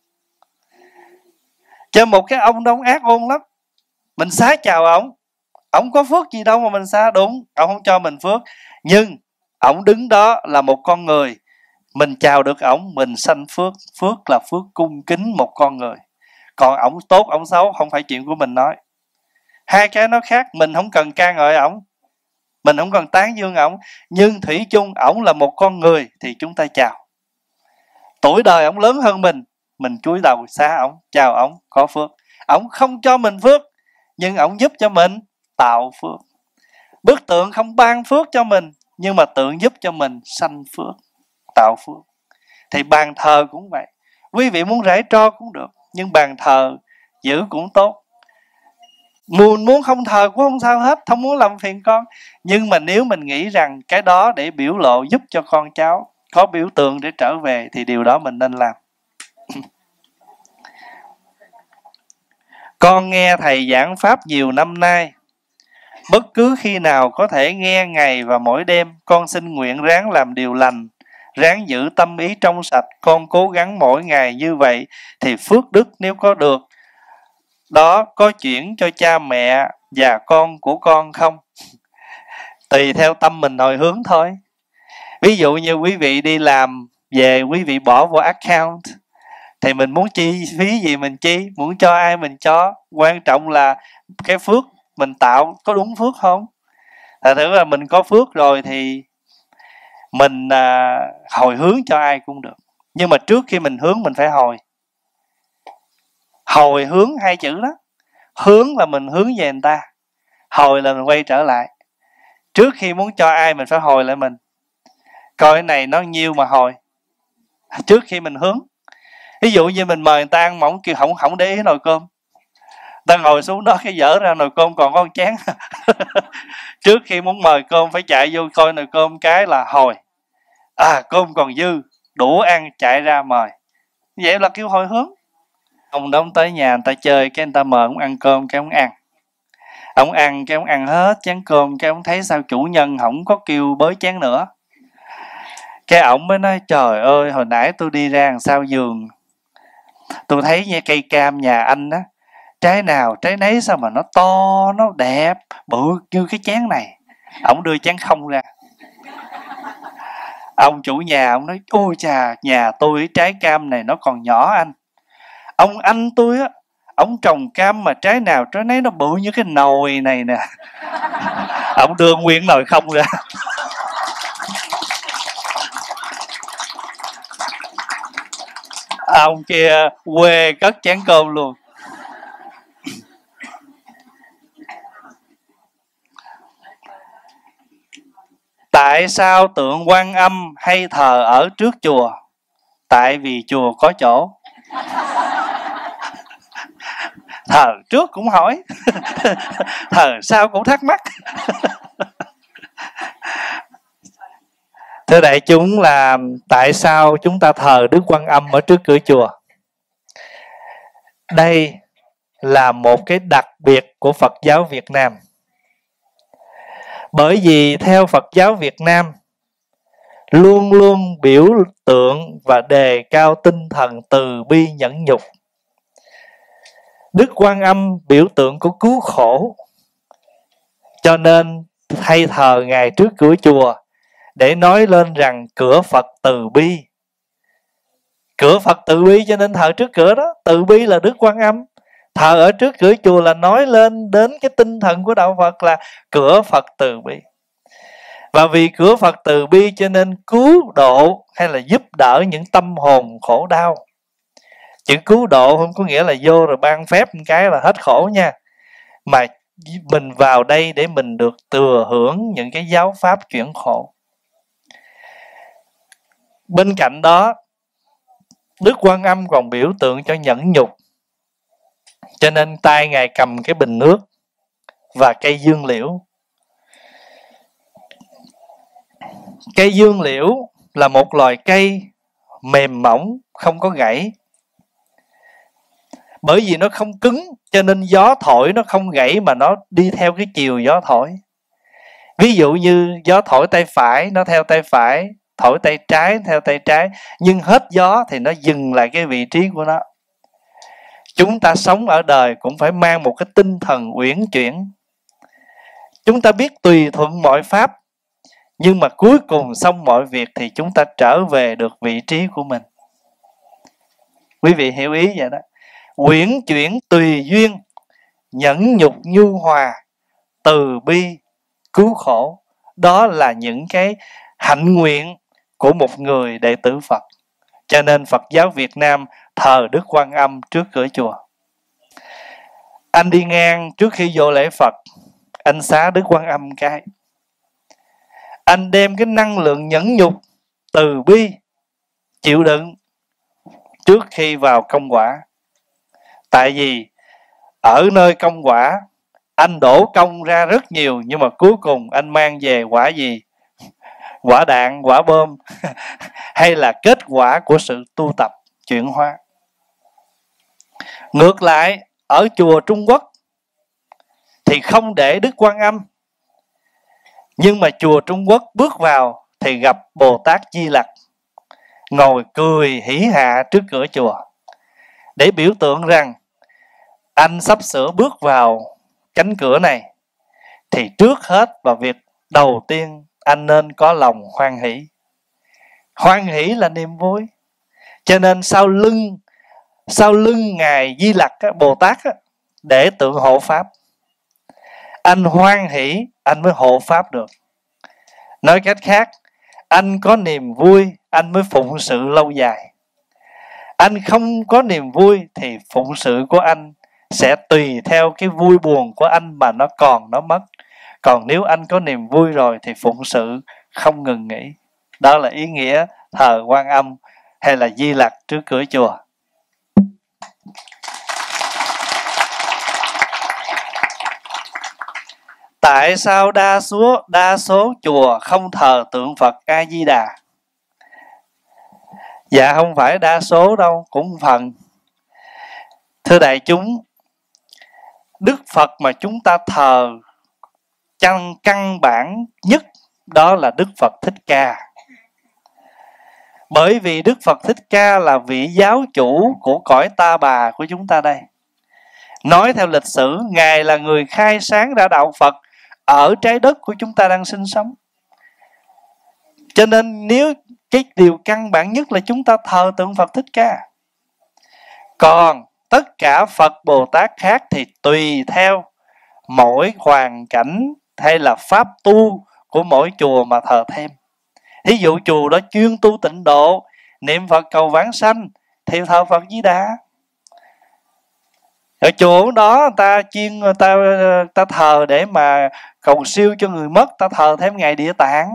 Cho một cái ông đó ác ôn lắm, mình xá chào ổng có phước gì đâu mà mình xá. Đúng, ổng không cho mình phước, nhưng ổng đứng đó là một con người, mình chào được ổng, mình sanh phước. Phước là phước cung kính một con người. Còn ổng tốt ổng xấu không phải chuyện của mình nói. Hai cái nó khác. Mình không cần ca ngợi ổng, mình không cần tán dương ổng, nhưng thủy chung ổng là một con người thì chúng ta chào. Tuổi đời ổng lớn hơn mình cúi đầu xá ổng, chào ổng, có phước. Ổng không cho mình phước, nhưng ổng giúp cho mình tạo phước. Bức tượng không ban phước cho mình, nhưng mà tượng giúp cho mình sanh phước, tạo phước. Thì bàn thờ cũng vậy. Quý vị muốn rải tro cũng được, nhưng bàn thờ giữ cũng tốt. Muốn không thờ cũng không sao hết, không muốn làm phiền con. Nhưng mà nếu mình nghĩ rằng cái đó để biểu lộ giúp cho con cháu có biểu tượng để trở về, thì điều đó mình nên làm. Con nghe thầy giảng pháp nhiều năm nay, bất cứ khi nào có thể nghe ngày và mỗi đêm, con xin nguyện ráng làm điều lành, ráng giữ tâm ý trong sạch. Con cố gắng mỗi ngày như vậy thì phước đức nếu có được đó có chuyển cho cha mẹ và con của con không? Tùy theo tâm mình hồi hướng thôi. Ví dụ như quý vị đi làm về, quý vị bỏ vào account thì mình muốn chi phí gì mình chi, muốn cho ai mình cho. Quan trọng là cái phước mình tạo có đúng phước không? Thật thử là mình có phước rồi thì mình hồi hướng cho ai cũng được. Nhưng mà trước khi mình hướng mình phải hồi. Hồi hướng hai chữ đó. Hướng là mình hướng về người ta, hồi là mình quay trở lại. Trước khi muốn cho ai mình phải hồi lại mình, coi cái này nó nhiêu mà hồi, trước khi mình hướng. Ví dụ như mình mời người ta ăn mà ông kêu không để ý nồi cơm, ta ngồi xuống đó cái dở ra nồi cơm còn có một chén. Trước khi muốn mời cơm phải chạy vô coi nồi cơm cái là hồi. Cơm còn dư đủ ăn, chạy ra mời. Vậy là kêu hồi hướng. Ông đó tới nhà người ta chơi, cái người ta mời ông ăn cơm, cái ông ăn. Ông ăn cái ông ăn hết chén cơm, cái ông thấy sao chủ nhân không có kêu bới chén nữa. Cái ổng mới nói trời ơi, hồi nãy tôi đi ra đằng sau giường, tôi thấy nha cây cam nhà anh á, trái nào trái nấy sao mà nó to, nó đẹp, bự như cái chén này. Ổng đưa chén không ra. Ông chủ nhà ông nói ôi chà, nhà tôi trái cam này nó còn nhỏ anh. Ông anh tôi á, ông trồng cam mà trái nào trái nấy nó bự như cái nồi này nè. Ông đưa nguyên nồi không ra. Ông kia quê cất chén cơm luôn. Tại sao tượng Quan Âm hay thờ ở trước chùa? Tại vì chùa có chỗ. Thờ trước cũng hỏi, thờ sau cũng thắc mắc. Thưa đại chúng, là tại sao chúng ta thờ Đức Quan Âm ở trước cửa chùa? Đây là một cái đặc biệt của Phật giáo Việt Nam. Bởi vì theo Phật giáo Việt Nam luôn luôn biểu tượng và đề cao tinh thần từ bi nhẫn nhục. Đức Quan Âm biểu tượng của cứu khổ, cho nên hay thờ Ngài trước cửa chùa để nói lên rằng cửa Phật từ bi. Cửa Phật từ bi cho nên thờ trước cửa đó. Từ bi là Đức Quan Âm. Thờ ở trước cửa chùa là nói lên đến cái tinh thần của đạo Phật là cửa Phật từ bi. Và vì cửa Phật từ bi cho nên cứu độ hay là giúp đỡ những tâm hồn khổ đau. Chữ cứu độ không có nghĩa là vô rồi ban phép một cái là hết khổ nha. Mà mình vào đây để mình được thừa hưởng những cái giáo pháp chuyển khổ. Bên cạnh đó, Đức Quan Âm còn biểu tượng cho nhẫn nhục. Cho nên tay Ngài cầm cái bình nước và cây dương liễu. Cây dương liễu là một loài cây mềm mỏng, không có gãy. Bởi vì nó không cứng, cho nên gió thổi nó không gãy mà nó đi theo cái chiều gió thổi. Ví dụ như gió thổi tay phải, nó theo tay phải, thổi tay trái theo tay trái, nhưng hết gió thì nó dừng lại cái vị trí của nó. Chúng ta sống ở đời cũng phải mang một cái tinh thần uyển chuyển. Chúng ta biết tùy thuận mọi pháp, nhưng mà cuối cùng xong mọi việc thì chúng ta trở về được vị trí của mình. Quý vị hiểu ý vậy đó. Uyển chuyển tùy duyên, nhẫn nhục nhu hòa, từ bi cứu khổ. Đó là những cái hạnh nguyện của một người đệ tử Phật. Cho nên Phật giáo Việt Nam thờ Đức Quan Âm trước cửa chùa. Anh đi ngang trước khi vô lễ Phật, anh xá Đức Quan Âm cái. Anh đem cái năng lượng nhẫn nhục, từ bi, chịu đựng trước khi vào công quả. Tại vì ở nơi công quả, anh đổ công ra rất nhiều, nhưng mà cuối cùng anh mang về quả gì? Quả đạn, quả bom, hay là kết quả của sự tu tập, chuyển hóa. Ngược lại, ở chùa Trung Quốc thì không để Đức Quan Âm, nhưng mà chùa Trung Quốc bước vào thì gặp Bồ Tát Di Lặc. ngồi cười hỉ hạ trước cửa chùa, để biểu tượng rằng anh sắp sửa bước vào cánh cửa này, thì trước hết và việc đầu tiên anh nên có lòng hoan hỷ. Hoan hỷ là niềm vui. Cho nên sau lưng Ngài Di Lặc Bồ Tát để tượng hộ Pháp. Anh hoan hỷ anh mới hộ Pháp được. Nói cách khác, anh có niềm vui anh mới phụng sự lâu dài. Anh không có niềm vui thì phụng sự của anh sẽ tùy theo cái vui buồn của anh mà nó còn nó mất. Còn nếu anh có niềm vui rồi thì phụng sự không ngừng nghỉ. Đó là ý nghĩa thờ Quan Âm hay là Di Lặc trước cửa chùa. Tại sao đa số chùa không thờ tượng Phật A Di Đà? Dạ không phải đa số đâu, cũng phần. Thưa đại chúng, Đức Phật mà chúng ta thờ căn bản nhất đó là Đức Phật Thích Ca. Bởi vì Đức Phật Thích Ca là vị giáo chủ của cõi Ta Bà của chúng ta đây. Nói theo lịch sử, Ngài là người khai sáng ra đạo Phật ở trái đất của chúng ta đang sinh sống. Cho nên nếu cái điều căn bản nhất là chúng ta thờ tượng Phật Thích Ca. Còn tất cả Phật Bồ Tát khác thì tùy theo mỗi hoàn cảnh hay là pháp tu của mỗi chùa mà thờ thêm. Thí dụ chùa đó chuyên tu tịnh độ, niệm Phật cầu vãng sanh thì thờ Phật Di Đà. Ở chùa đó ta thờ để mà cầu siêu cho người mất, ta thờ thêm Ngài Địa Tạng.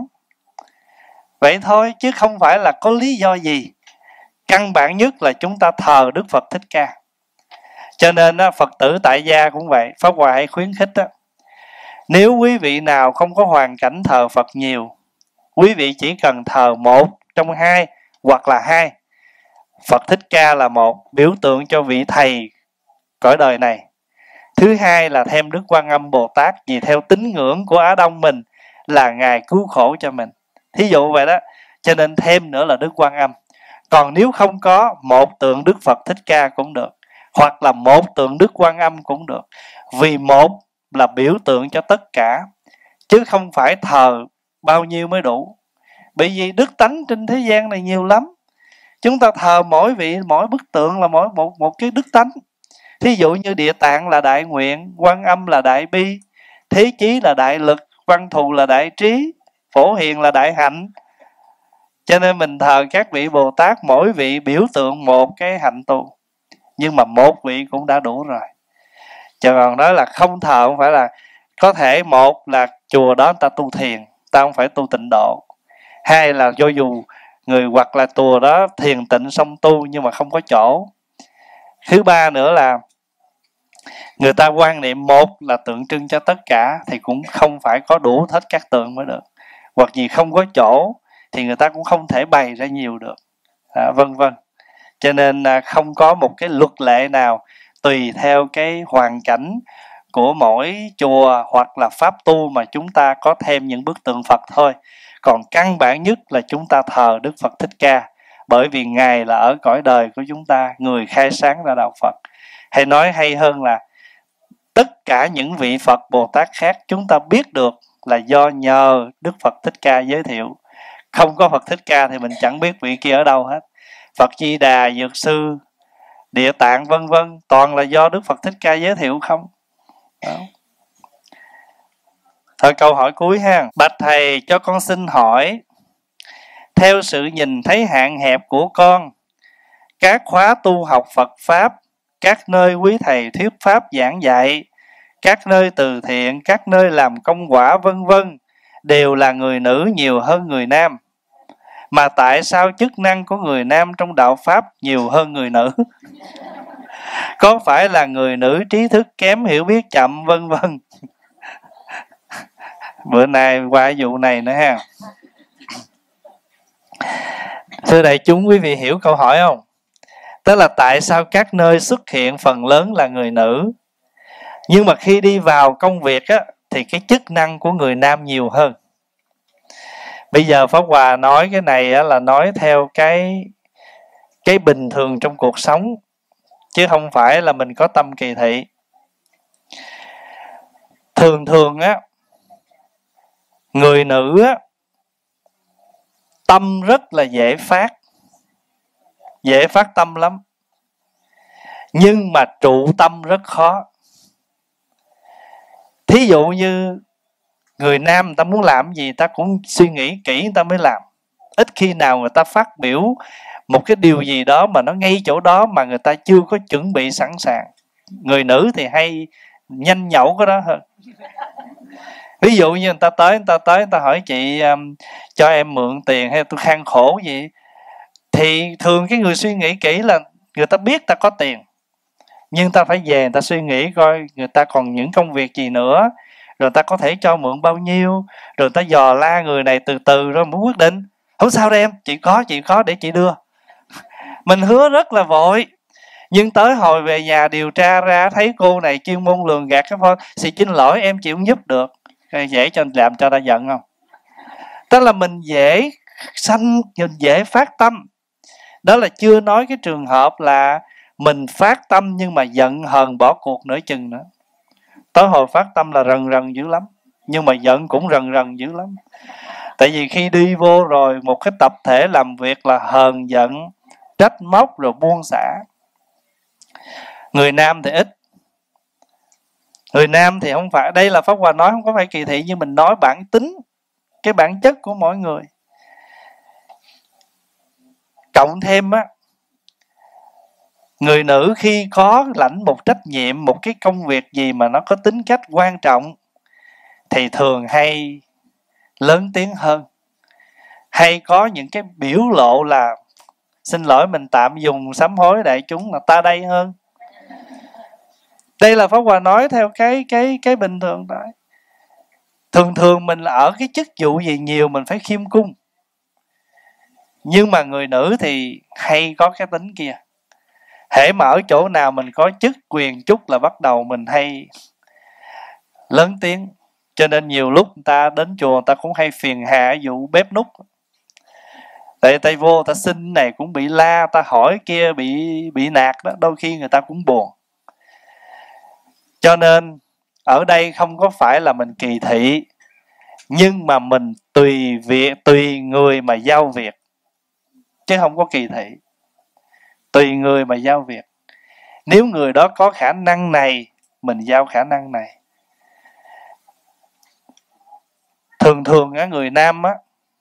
Vậy thôi, chứ không phải là có lý do gì. Căn bản nhất là chúng ta thờ Đức Phật Thích Ca. Cho nên Phật tử tại gia cũng vậy. Pháp Hòa hay khuyến khích đó, nếu quý vị nào không có hoàn cảnh thờ Phật nhiều, quý vị chỉ cần thờ một trong hai hoặc là hai. Phật Thích Ca là một, biểu tượng cho vị thầy cõi đời này. Thứ hai là thêm Đức Quan Âm Bồ Tát, vì theo tín ngưỡng của Á Đông mình là Ngài cứu khổ cho mình. Thí dụ vậy đó, cho nên thêm nữa là Đức Quan Âm. Còn nếu không có, một tượng Đức Phật Thích Ca cũng được, hoặc là một tượng Đức Quan Âm cũng được. Vì một là biểu tượng cho tất cả, chứ không phải thờ bao nhiêu mới đủ. Bởi vì đức tánh trên thế gian này nhiều lắm. Chúng ta thờ mỗi bức tượng là một cái đức tánh. Thí dụ như Địa Tạng là đại nguyện, Quan Âm là đại bi, Thế Chí là đại lực, Văn Thù là đại trí, Phổ Hiền là đại hạnh. Cho nên mình thờ các vị Bồ Tát mỗi vị biểu tượng một cái hạnh tu, nhưng mà một vị cũng đã đủ rồi. Chứ còn nói là không thờ, không phải là có thể một là chùa đó ta tu thiền, ta không phải tu tịnh độ. Hai là do dù người hoặc là chùa đó thiền tịnh xong tu nhưng mà không có chỗ. Thứ ba nữa là người ta quan niệm một là tượng trưng cho tất cả, thì cũng không phải có đủ hết các tượng mới được. Hoặc vì không có chỗ thì người ta cũng không thể bày ra nhiều được, vân vân. Cho nên không có một cái luật lệ nào, tùy theo cái hoàn cảnh của mỗi chùa hoặc là pháp tu mà chúng ta có thêm những bức tượng Phật thôi. Còn căn bản nhất là chúng ta thờ Đức Phật Thích Ca, bởi vì Ngài là ở cõi đời của chúng ta, người khai sáng ra đạo Phật. Hay nói hay hơn là tất cả những vị Phật Bồ Tát khác chúng ta biết được là do nhờ Đức Phật Thích Ca giới thiệu. Không có Phật Thích Ca thì mình chẳng biết vị kia ở đâu hết. Phật Di Đà, Dược Sư, Địa Tạng vân vân, toàn là do Đức Phật Thích Ca giới thiệu không. Đó. Thôi câu hỏi cuối ha. Bạch thầy, cho con xin hỏi, theo sự nhìn thấy hạn hẹp của con, các khóa tu học Phật Pháp, các nơi quý thầy thuyết Pháp giảng dạy, các nơi từ thiện, các nơi làm công quả vân vân, đều là người nữ nhiều hơn người nam. Mà tại sao chức năng của người nam trong đạo Pháp nhiều hơn người nữ? Có phải là người nữ trí thức kém, hiểu biết chậm vân vân? Bữa nay qua vụ này nữa ha. Thưa đại chúng, quý vị hiểu câu hỏi không? Tức là tại sao các nơi xuất hiện phần lớn là người nữ, nhưng mà khi đi vào công việc á, thì cái chức năng của người nam nhiều hơn. Bây giờ Pháp Hòa nói cái này á, là nói theo cái bình thường trong cuộc sống, chứ không phải là mình có tâm kỳ thị. Thường thường á, người nữ á, tâm rất là dễ phát tâm lắm, nhưng mà trụ tâm rất khó. Thí dụ như người nam, người ta muốn làm gì ta cũng suy nghĩ kỹ người ta mới làm. Ít khi nào người ta phát biểu một cái điều gì đó mà nó ngay chỗ đó mà người ta chưa có chuẩn bị sẵn sàng. Người nữ thì hay nhanh nhẩu cái đó hơn. Ví dụ như người ta hỏi chị cho em mượn tiền hay tôi khang khổ gì, thì thường cái người suy nghĩ kỹ là người ta biết ta có tiền, nhưng ta phải về người ta suy nghĩ coi người ta còn những công việc gì nữa, rồi ta có thể cho mượn bao nhiêu, rồi ta dò la người này từ từ rồi mới quyết định. Không sao đâu em, chị có để chị đưa. Mình hứa rất là vội, nhưng tới hồi về nhà điều tra ra thấy cô này chuyên môn lường gạt cái phone, xin lỗi em chị không giúp được. Dễ cho làm cho ta giận không? Tức là mình dễ phát tâm. Đó là chưa nói cái trường hợp là mình phát tâm nhưng mà giận hờn bỏ cuộc nửa chừng nữa. Tới hồi phát tâm là rần dữ lắm, nhưng mà giận cũng rần dữ lắm. Tại vì khi đi vô rồi một cái tập thể làm việc là hờn giận, trách móc rồi buông xả. Người nam thì ít. Người nam thì không phải, đây là Pháp Hòa nói không có phải kỳ thị, nhưng mình nói bản tính, cái bản chất của mỗi người. Cộng thêm á, người nữ khi có lãnh một trách nhiệm, một cái công việc gì mà nó có tính cách quan trọng, thì thường hay lớn tiếng hơn, hay có những cái biểu lộ là xin lỗi mình tạm dùng sám hối đại chúng là ta đây hơn. Đây là Pháp Hòa nói theo cái bình thường đấy. Thường mình ở cái chức vụ gì nhiều mình phải khiêm cung, nhưng mà người nữ thì hay có cái tính kia. Hễ mà ở chỗ nào mình có chức quyền chút là bắt đầu mình hay lớn tiếng. Cho nên nhiều lúc người ta đến chùa người ta cũng hay phiền hà vụ bếp núc. Tại tay vô ta xin này cũng bị la, ta hỏi kia bị nạt đó, đôi khi người ta cũng buồn. Cho nên ở đây không có phải là mình kỳ thị, nhưng mà mình tùy người mà giao việc, chứ không có kỳ thị. Tùy người mà giao việc. Nếu người đó có khả năng này, mình giao khả năng này. Thường á, người nam á,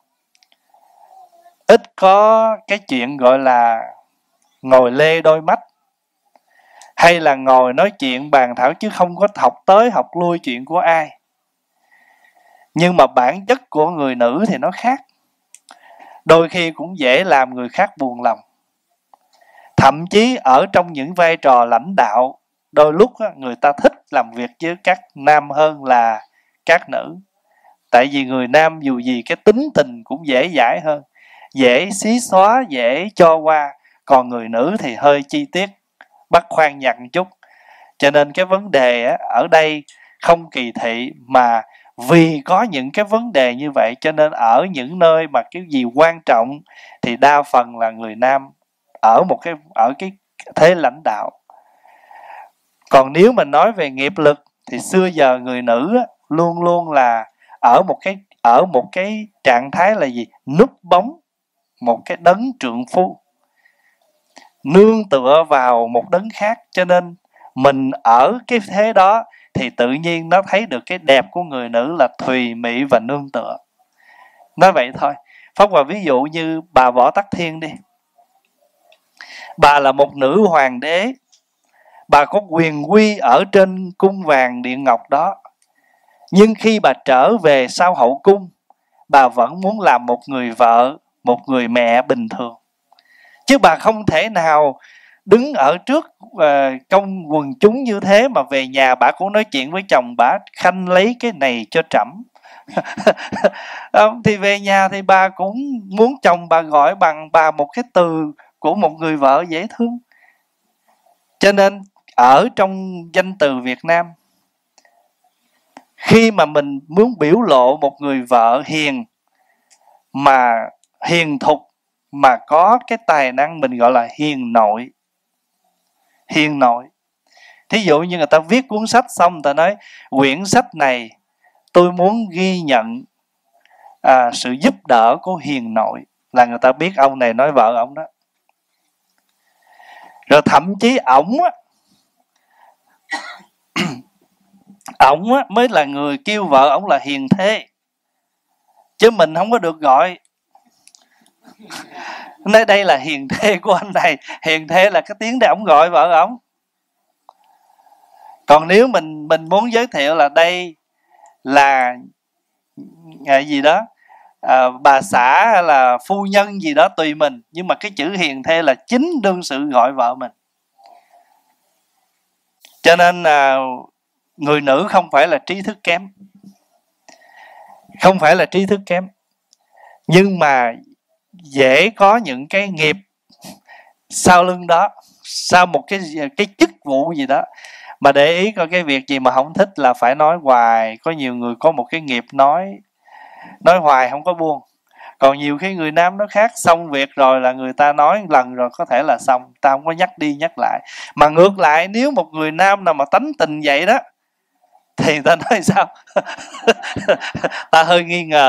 ít có cái chuyện gọi là ngồi lê đôi mắt, hay là ngồi nói chuyện bàn thảo, chứ không có học tới học lui chuyện của ai. Nhưng mà bản chất của người nữ thì nó khác, đôi khi cũng dễ làm người khác buồn lòng. Thậm chí ở trong những vai trò lãnh đạo, đôi lúc á, người ta thích làm việc với các nam hơn là các nữ. Tại vì người nam dù gì cái tính tình cũng dễ dãi hơn, dễ xí xóa, dễ cho qua. Còn người nữ thì hơi chi tiết, bắt khoan nhặt một chút. Cho nên cái vấn đề á, ở đây không kỳ thị, mà vì có những cái vấn đề như vậy cho nên ở những nơi mà cái gì quan trọng thì đa phần là người nam ở cái thế lãnh đạo. Còn nếu mình nói về nghiệp lực thì xưa giờ người nữ á, luôn luôn là ở một cái trạng thái là gì? Núp bóng một cái đấng trượng phu, nương tựa vào một đấng khác. Cho nên mình ở cái thế đó thì tự nhiên nó thấy được cái đẹp của người nữ là thùy mị và nương tựa. Nói vậy thôi. Pháp Hòa ví dụ như bà Võ Tắc Thiên đi. Bà là một nữ hoàng đế, bà có quyền quy ở trên cung vàng điện ngọc đó. Nhưng khi bà trở về sau hậu cung, bà vẫn muốn làm một người vợ, một người mẹ bình thường. Chứ bà không thể nào đứng ở trước công quần chúng như thế mà về nhà bà cũng nói chuyện với chồng bà khanh lấy cái này cho trẫm. Thì về nhà thì bà cũng muốn chồng bà gọi bằng bà một cái từ của một người vợ dễ thương. Cho nên ở trong danh từ Việt Nam, khi mà mình muốn biểu lộ một người vợ hiền mà hiền thục, mà có cái tài năng mình gọi là hiền nội. Hiền nội. Thí dụ như người ta viết cuốn sách xong, người ta nói quyển sách này tôi muốn ghi nhận sự giúp đỡ của hiền nội, là người ta biết ông này nói vợ ông đó. Rồi thậm chí ổng mới là người kêu vợ ổng là hiền thê, chứ mình không có được gọi. Nói đây là hiền thê của anh này. Hiền thê là cái tiếng để ổng gọi vợ ổng. Còn nếu mình muốn giới thiệu là đây là gì đó, bà xã hay là phu nhân gì đó tùy mình, nhưng mà cái chữ hiền thê là chính đương sự gọi vợ mình. Cho nên người nữ không phải là trí thức kém, không phải là trí thức kém, nhưng mà dễ có những cái nghiệp sau lưng đó, sau một cái chức vụ gì đó. Mà để ý coi cái việc gì mà không thích là phải nói hoài. Có nhiều người có một cái nghiệp nói hoài không có buông. Còn nhiều khi người nam nó khác, xong việc rồi là người ta nói lần rồi có thể là xong, ta không có nhắc đi nhắc lại. Mà ngược lại, nếu một người nam nào mà tánh tình vậy đó thì người ta nói sao? Ta hơi nghi ngờ.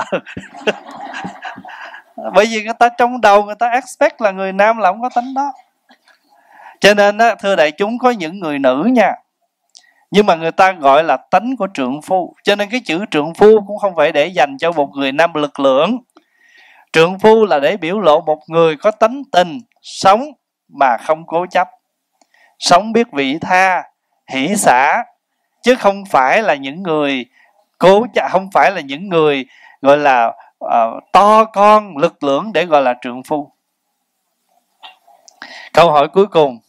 Bởi vì người ta trong đầu người ta expect là người nam là không có tánh đó. Cho nên đó, thưa đại chúng, có những người nữ nha, nhưng mà người ta gọi là tánh của trượng phu. Cho nên cái chữ trượng phu cũng không phải để dành cho một người nam lực lưỡng. Trượng phu là để biểu lộ một người có tánh tình, sống mà không cố chấp, sống biết vị tha, hỷ xả, chứ không phải là những người cố chấp, không phải là những người gọi là to con lực lưỡng để gọi là trượng phu. Câu hỏi cuối cùng.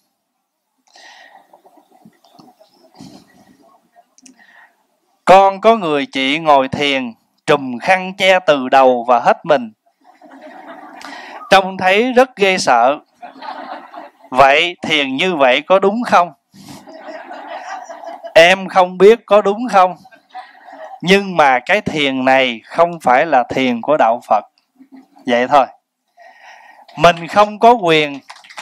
Con có người chị ngồi thiền, trùm khăn che từ đầu và hết mình, trông thấy rất ghê sợ. Vậy thiền như vậy có đúng không? Em không biết có đúng không, nhưng mà cái thiền này không phải là thiền của đạo Phật. Vậy thôi. Mình không có quyền,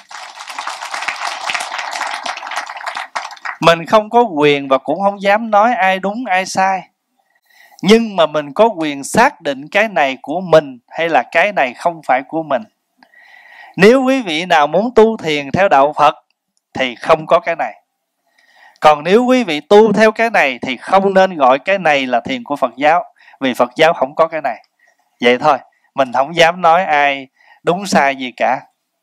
mình không có quyền và cũng không dám nói ai đúng ai sai. Nhưng mà mình có quyền xác định cái này của mình hay là cái này không phải của mình. Nếu quý vị nào muốn tu thiền theo đạo Phật thì không có cái này. Còn nếu quý vị tu theo cái này thì không nên gọi cái này là thiền của Phật giáo, vì Phật giáo không có cái này. Vậy thôi, mình không dám nói ai đúng sai gì cả.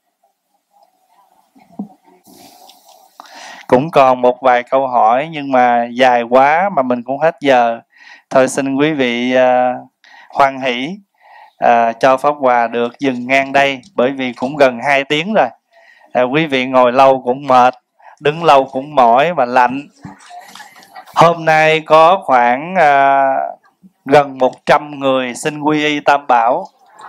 Cũng còn một vài câu hỏi nhưng mà dài quá mà mình cũng hết giờ. Thôi xin quý vị hoan hỷ cho Pháp Hòa được dừng ngang đây, bởi vì cũng gần 2 tiếng rồi. Quý vị ngồi lâu cũng mệt, đứng lâu cũng mỏi và lạnh. Hôm nay có khoảng gần 100 người xin quy y Tam Bảo.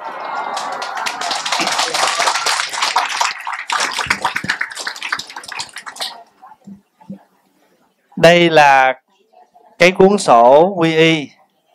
Đây là cái cuốn sổ quy y.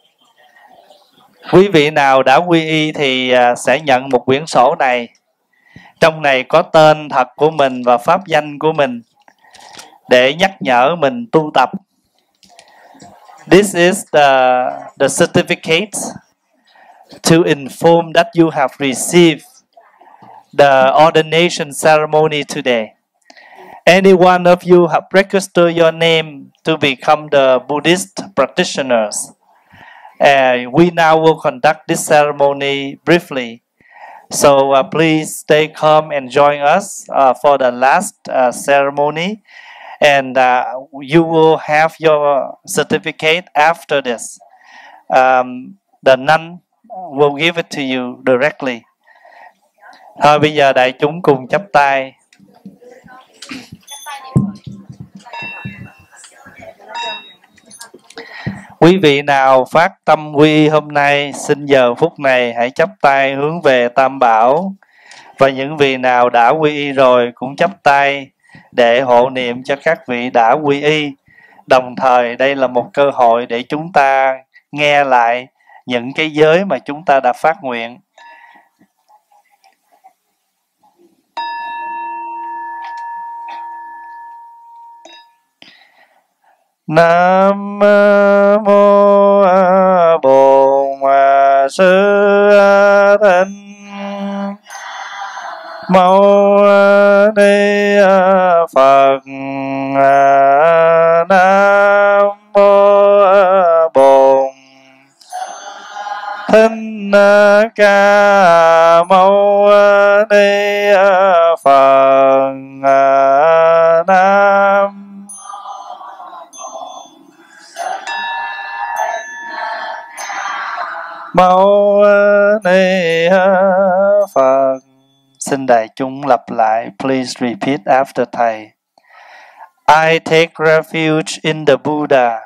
Quý vị nào đã quy y thì sẽ nhận một quyển sổ này. Trong này có tên thật của mình và pháp danh của mình để nhắc nhở mình tu tập. This is the certificate to inform that you have received the ordination ceremony today. Any one of you have registered your name to become the Buddhist practitioners. We now will conduct this ceremony briefly. So please stay calm and join us for the last ceremony. And you will have your certificate after this. The nun will give it to you directly. Thôi bây giờ đại chúng cùng chắp tay. Quý vị nào phát tâm quy y hôm nay, xin giờ phút này hãy chắp tay hướng về Tam Bảo. Và những vị nào đã quy y rồi cũng chắp tay để hộ niệm cho các vị đã quy y. Đồng thời đây là một cơ hội để chúng ta nghe lại những cái giới mà chúng ta đã phát nguyện. Nam mô Bổn Sư Thích Mâu Ni Phật. Nam mô Bổn Thích Ca Mâu Ni Phật. Nam Mâu Ni Phật. Xin đại chúng lặp lại. Please repeat after Thầy. I take refuge in the Buddha,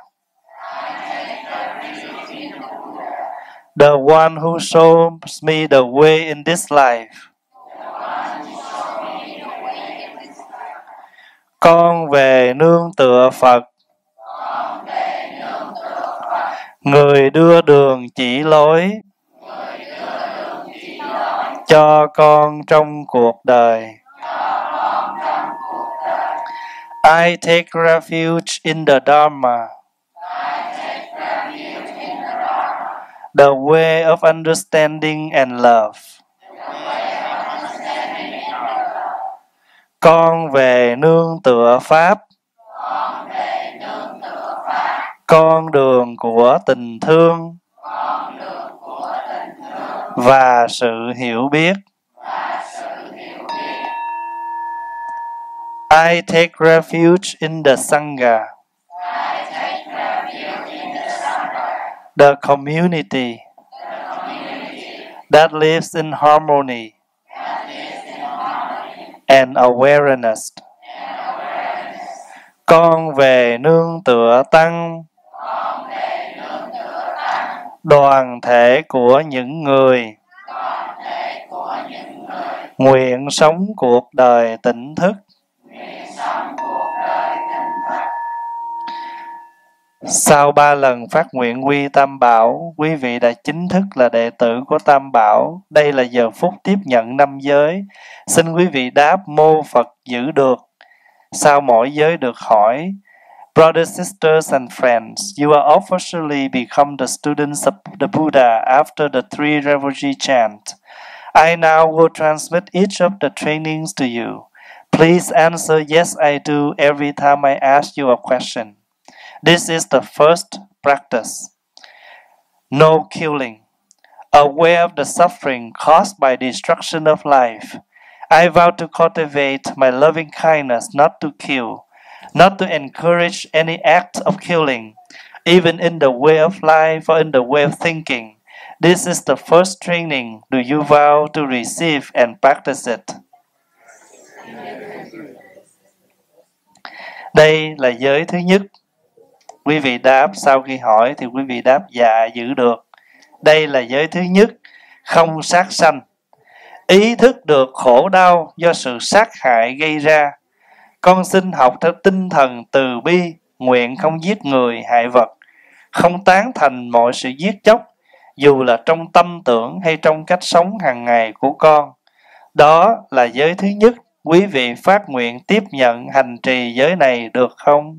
the one who shows me the way in this life. Con về nương tựa Phật, người đưa đường chỉ lối cho con trong cuộc đời. I take refuge in the Dharma, the way of understanding and love. Con về nương tựa Pháp, con đường của tình thương và sự hiểu biết. I take refuge in the Sangha, the community that lives in harmony and awareness. Con về nương tựa Tăng, đoàn thể của những người nguyện sống cuộc đời tỉnh thức. Sau 3 lần phát nguyện quy Tam Bảo, quý vị đã chính thức là đệ tử của Tam Bảo. Đây là giờ phút tiếp nhận 5 giới. Xin quý vị đáp mô Phật giữ được. Sau mỗi giới được hỏi, Brothers, sisters and friends, you are officially become the students of the Buddha after the 3 refugee chant. I now will transmit each of the trainings to you. Please answer yes I do every time I ask you a question. This is the first practice. No killing. Aware of the suffering caused by destruction of life, I vow to cultivate my loving kindness not to kill, not to encourage any act of killing, even in the way of life or in the way of thinking. This is the first training. Do you vow to receive and practice it? Đây là giới thứ nhất. Quý vị đáp, sau khi hỏi thì quý vị đáp dạ giữ được. Đây là giới thứ nhất, không sát sanh. Ý thức được khổ đau do sự sát hại gây ra. Con xin học theo tinh thần từ bi, nguyện không giết người hại vật, không tán thành mọi sự giết chóc, dù là trong tâm tưởng hay trong cách sống hàng ngày của con. Đó là giới thứ nhất. Quý vị phát nguyện tiếp nhận hành trì giới này được không?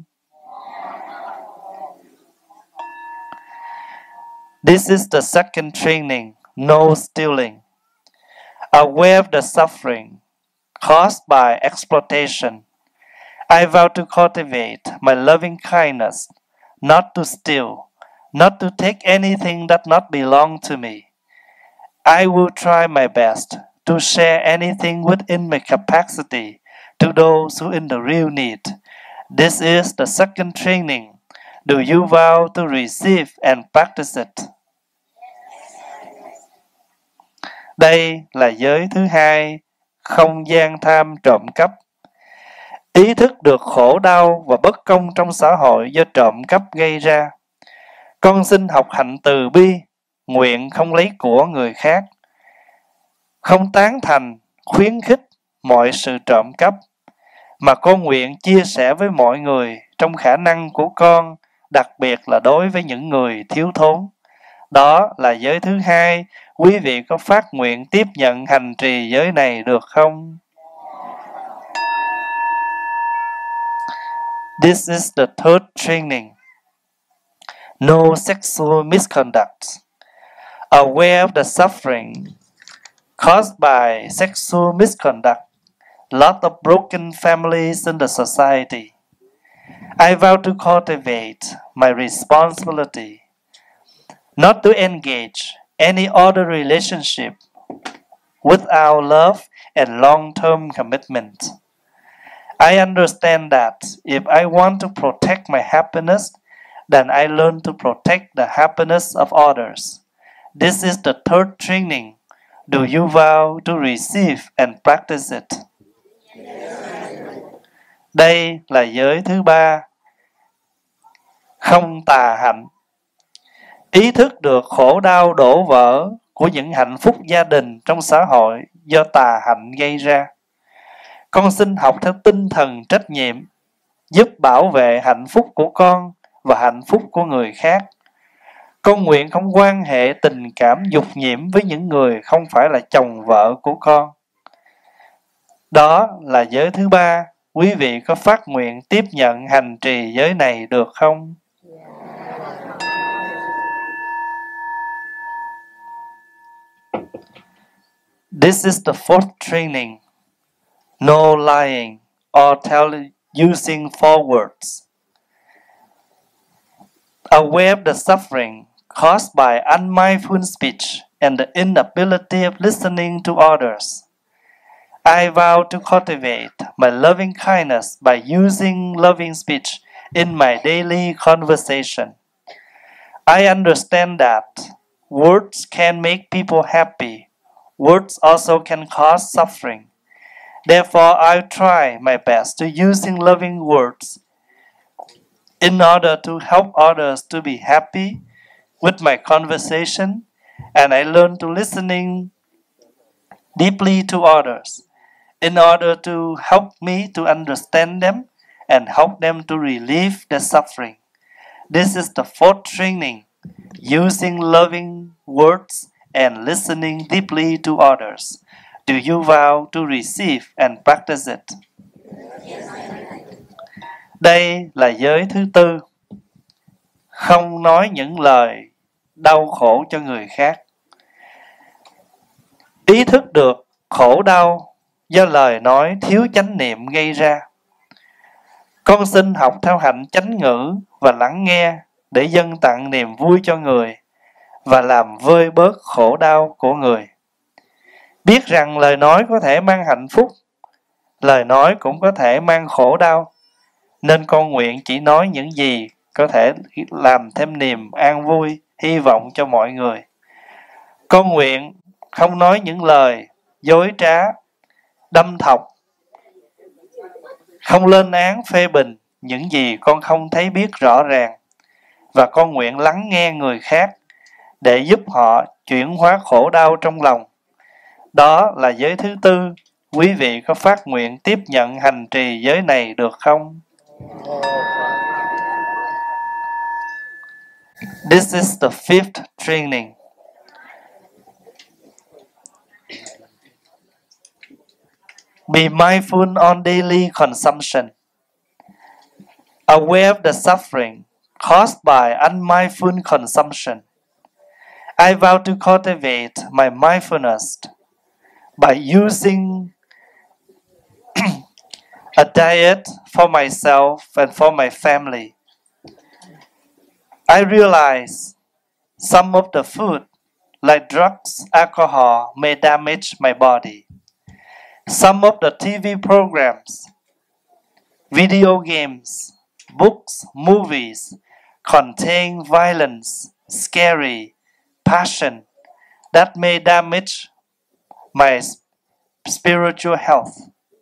This is the second training, no stealing. Aware of the suffering caused by exploitation, I vow to cultivate my loving kindness, not to steal, not to take anything that not belong to me. I will try my best to share anything within my capacity to those who in the real need. This is the second training. Do you vow to receive and practice it? Đây là giới thứ hai, không gian tham trộm cắp. Ý thức được khổ đau và bất công trong xã hội do trộm cắp gây ra. Con xin học hạnh từ bi, nguyện không lấy của người khác, không tán thành, khuyến khích mọi sự trộm cắp, mà con nguyện chia sẻ với mọi người trong khả năng của con, đặc biệt là đối với những người thiếu thốn. Đó là giới thứ hai. Quý vị có phát nguyện tiếp nhận hành trì giới này được không? This is the third training. No sexual misconduct. Aware of the suffering caused by sexual misconduct. Lot of broken families in the society. I vow to cultivate my responsibility not to engage any other relationship without love and long-term commitment. I understand that if I want to protect my happiness, then I learn to protect the happiness of others. This is the third training. Do you vow to receive and practice it? Đây là giới thứ ba. Không tà hạnh. Ý thức được khổ đau đổ vỡ của những hạnh phúc gia đình trong xã hội do tà hạnh gây ra. Con xin học theo tinh thần trách nhiệm, giúp bảo vệ hạnh phúc của con và hạnh phúc của người khác. Con nguyện không quan hệ tình cảm dục nhiễm với những người không phải là chồng vợ của con. Đó là giới thứ ba. Quý vị có phát nguyện tiếp nhận hành trì giới này được không? This is the fourth training. No lying or using false words. Aware of the suffering caused by unmindful speech and the inability of listening to others. I vow to cultivate my loving kindness by using loving speech in my daily conversation. I understand that words can make people happy. Words also can cause suffering. Therefore, I try my best to using loving words in order to help others to be happy with my conversation, and I learn to listening deeply to others in order to help me to understand them and help them to relieve their suffering. This is the fourth training, using loving words and listening deeply to others. Do you vow to receive and practice it? Đây là giới thứ tư. Không nói những lời đau khổ cho người khác. Ý thức được khổ đau do lời nói thiếu chánh niệm gây ra. Con xin học theo hạnh chánh ngữ và lắng nghe để dâng tặng niềm vui cho người và làm vơi bớt khổ đau của người. Biết rằng lời nói có thể mang hạnh phúc, lời nói cũng có thể mang khổ đau, nên con nguyện chỉ nói những gì có thể làm thêm niềm an vui, hy vọng cho mọi người. Con nguyện không nói những lời dối trá, đâm thọc, không lên án phê bình những gì con không thấy biết rõ ràng, và con nguyện lắng nghe người khác để giúp họ chuyển hóa khổ đau trong lòng. Đó là giới thứ tư. Quý vị có phát nguyện tiếp nhận hành trì giới này được không? This is the fifth training. Be mindful on daily consumption. Aware of the suffering caused by unmindful consumption. I vow to cultivate my mindfulness by using a diet for myself and for my family. I realize some of the food, like drugs, alcohol, may damage my body. Some of the TV programs, video games, books, movies contain violence, scary, passion that may damage my spiritual health.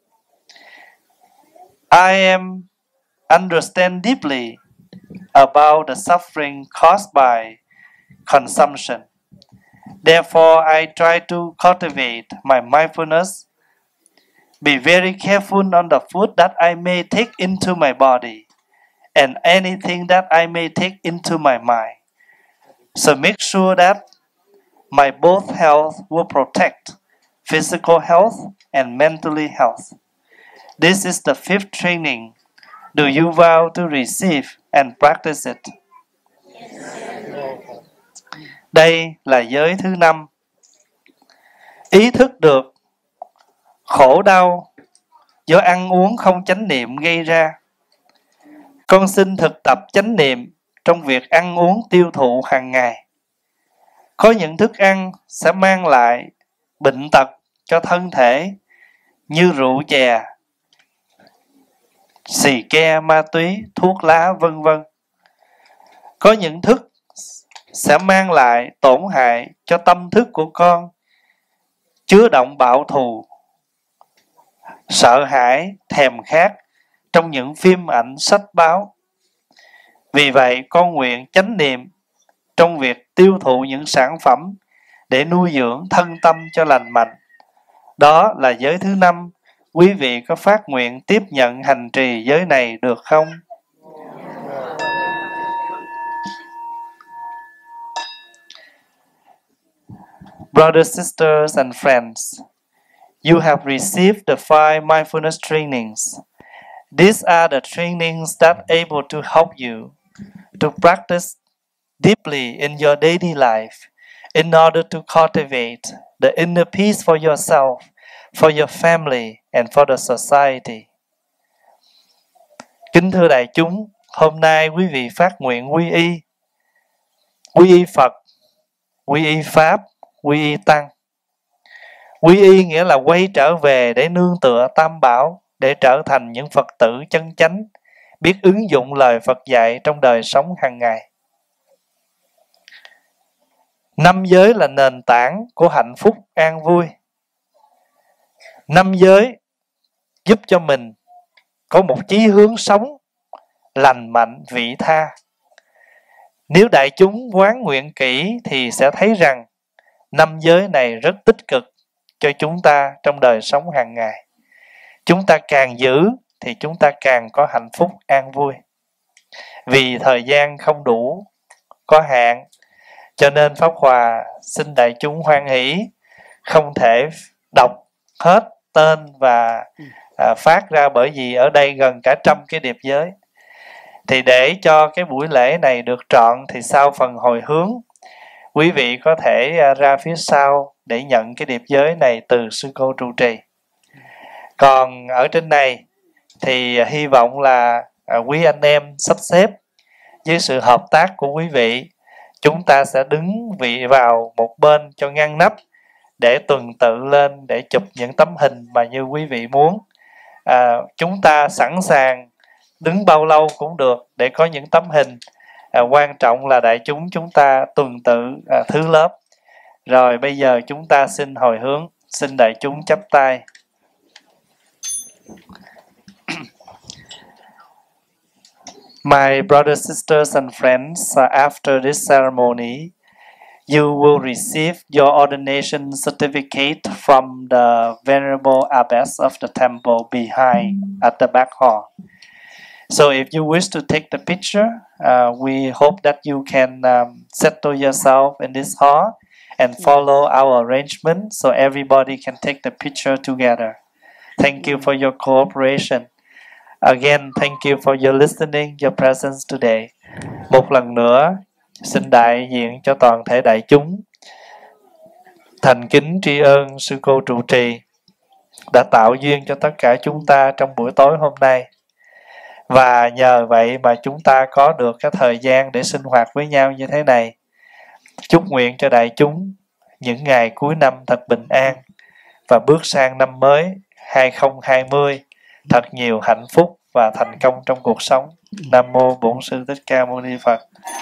I understand deeply about the suffering caused by consumption. Therefore, I try to cultivate my mindfulness, be very careful on the food that I may take into my body and anything that I may take into my mind. So make sure that my both health will protect physical health and mentally health. This is the fifth training. Do you vow to receive and practice it? Đây là giới thứ 5. Ý thức được khổ đau do ăn uống không chánh niệm gây ra. Con xin thực tập chánh niệm trong việc ăn uống tiêu thụ hàng ngày. Có những thức ăn sẽ mang lại bệnh tật cho thân thể như rượu chè, xì ke, ma túy, thuốc lá, vân vân. Có những thức sẽ mang lại tổn hại cho tâm thức của con, chứa đựng bạo thù, sợ hãi, thèm khát trong những phim ảnh, sách báo. Vì vậy, con nguyện chánh niệm trong việc tiêu thụ những sản phẩm để nuôi dưỡng thân tâm cho lành mạnh. Đó là giới thứ 5. Quý vị có phát nguyện tiếp nhận hành trì giới này được không? Brothers, sisters, and friends, you have received the 5 mindfulness trainings. These are the trainings that are able to help you to practice deeply in your daily life in order to cultivate the inner peace for yourself, for your family, and for the society. Kính thưa đại chúng, hôm nay quý vị phát nguyện quy y. Quy y Phật, quy y Pháp, quy y Tăng. Quy y nghĩa là quay trở về để nương tựa Tam Bảo, để trở thành những Phật tử chân chánh, biết ứng dụng lời Phật dạy trong đời sống hàng ngày. 5 giới là nền tảng của hạnh phúc an vui. 5 giới giúp cho mình có một chí hướng sống lành mạnh, vị tha. Nếu đại chúng quán nguyện kỹ thì sẽ thấy rằng 5 giới này rất tích cực cho chúng ta trong đời sống hàng ngày. Chúng ta càng giữ thì chúng ta càng có hạnh phúc an vui. Vì thời gian không đủ, có hạn, cho nên Pháp Hòa xin đại chúng hoan hỷ không thể đọc hết tên và phát ra, bởi vì ở đây gần cả 100 cái điệp giới. Thì để cho cái buổi lễ này được trọn thì sau phần hồi hướng, quý vị có thể ra phía sau để nhận cái điệp giới này từ sư cô trụ trì. Còn ở trên này thì hy vọng là quý anh em sắp xếp với sự hợp tác của quý vị, chúng ta sẽ đứng vị vào một bên cho ngăn nắp để tuần tự lên để chụp những tấm hình mà như quý vị muốn. Chúng ta sẵn sàng đứng bao lâu cũng được để có những tấm hình. Quan trọng là đại chúng ta tuần tự thứ lớp. Rồi bây giờ chúng ta xin hồi hướng, xin đại chúng chắp tay. My brothers, sisters, and friends, after this ceremony, you will receive your ordination certificate from the Venerable Abbess of the temple behind at the back hall. So if you wish to take the picture, we hope that you can settle yourself in this hall and follow our arrangement so everybody can take the picture together. Thank you for your cooperation. Again, thank you for your listening, your presence today. Một lần nữa, xin đại diện cho toàn thể đại chúng thành kính tri ân sư cô trụ trì đã tạo duyên cho tất cả chúng ta trong buổi tối hôm nay. Và nhờ vậy mà chúng ta có được cái thời gian để sinh hoạt với nhau như thế này. Chúc nguyện cho đại chúng những ngày cuối năm thật bình an và bước sang năm mới 2020 thật nhiều hạnh phúc và thành công trong cuộc sống. Nam mô Bổn Sư Thích Ca Mâu Ni Phật.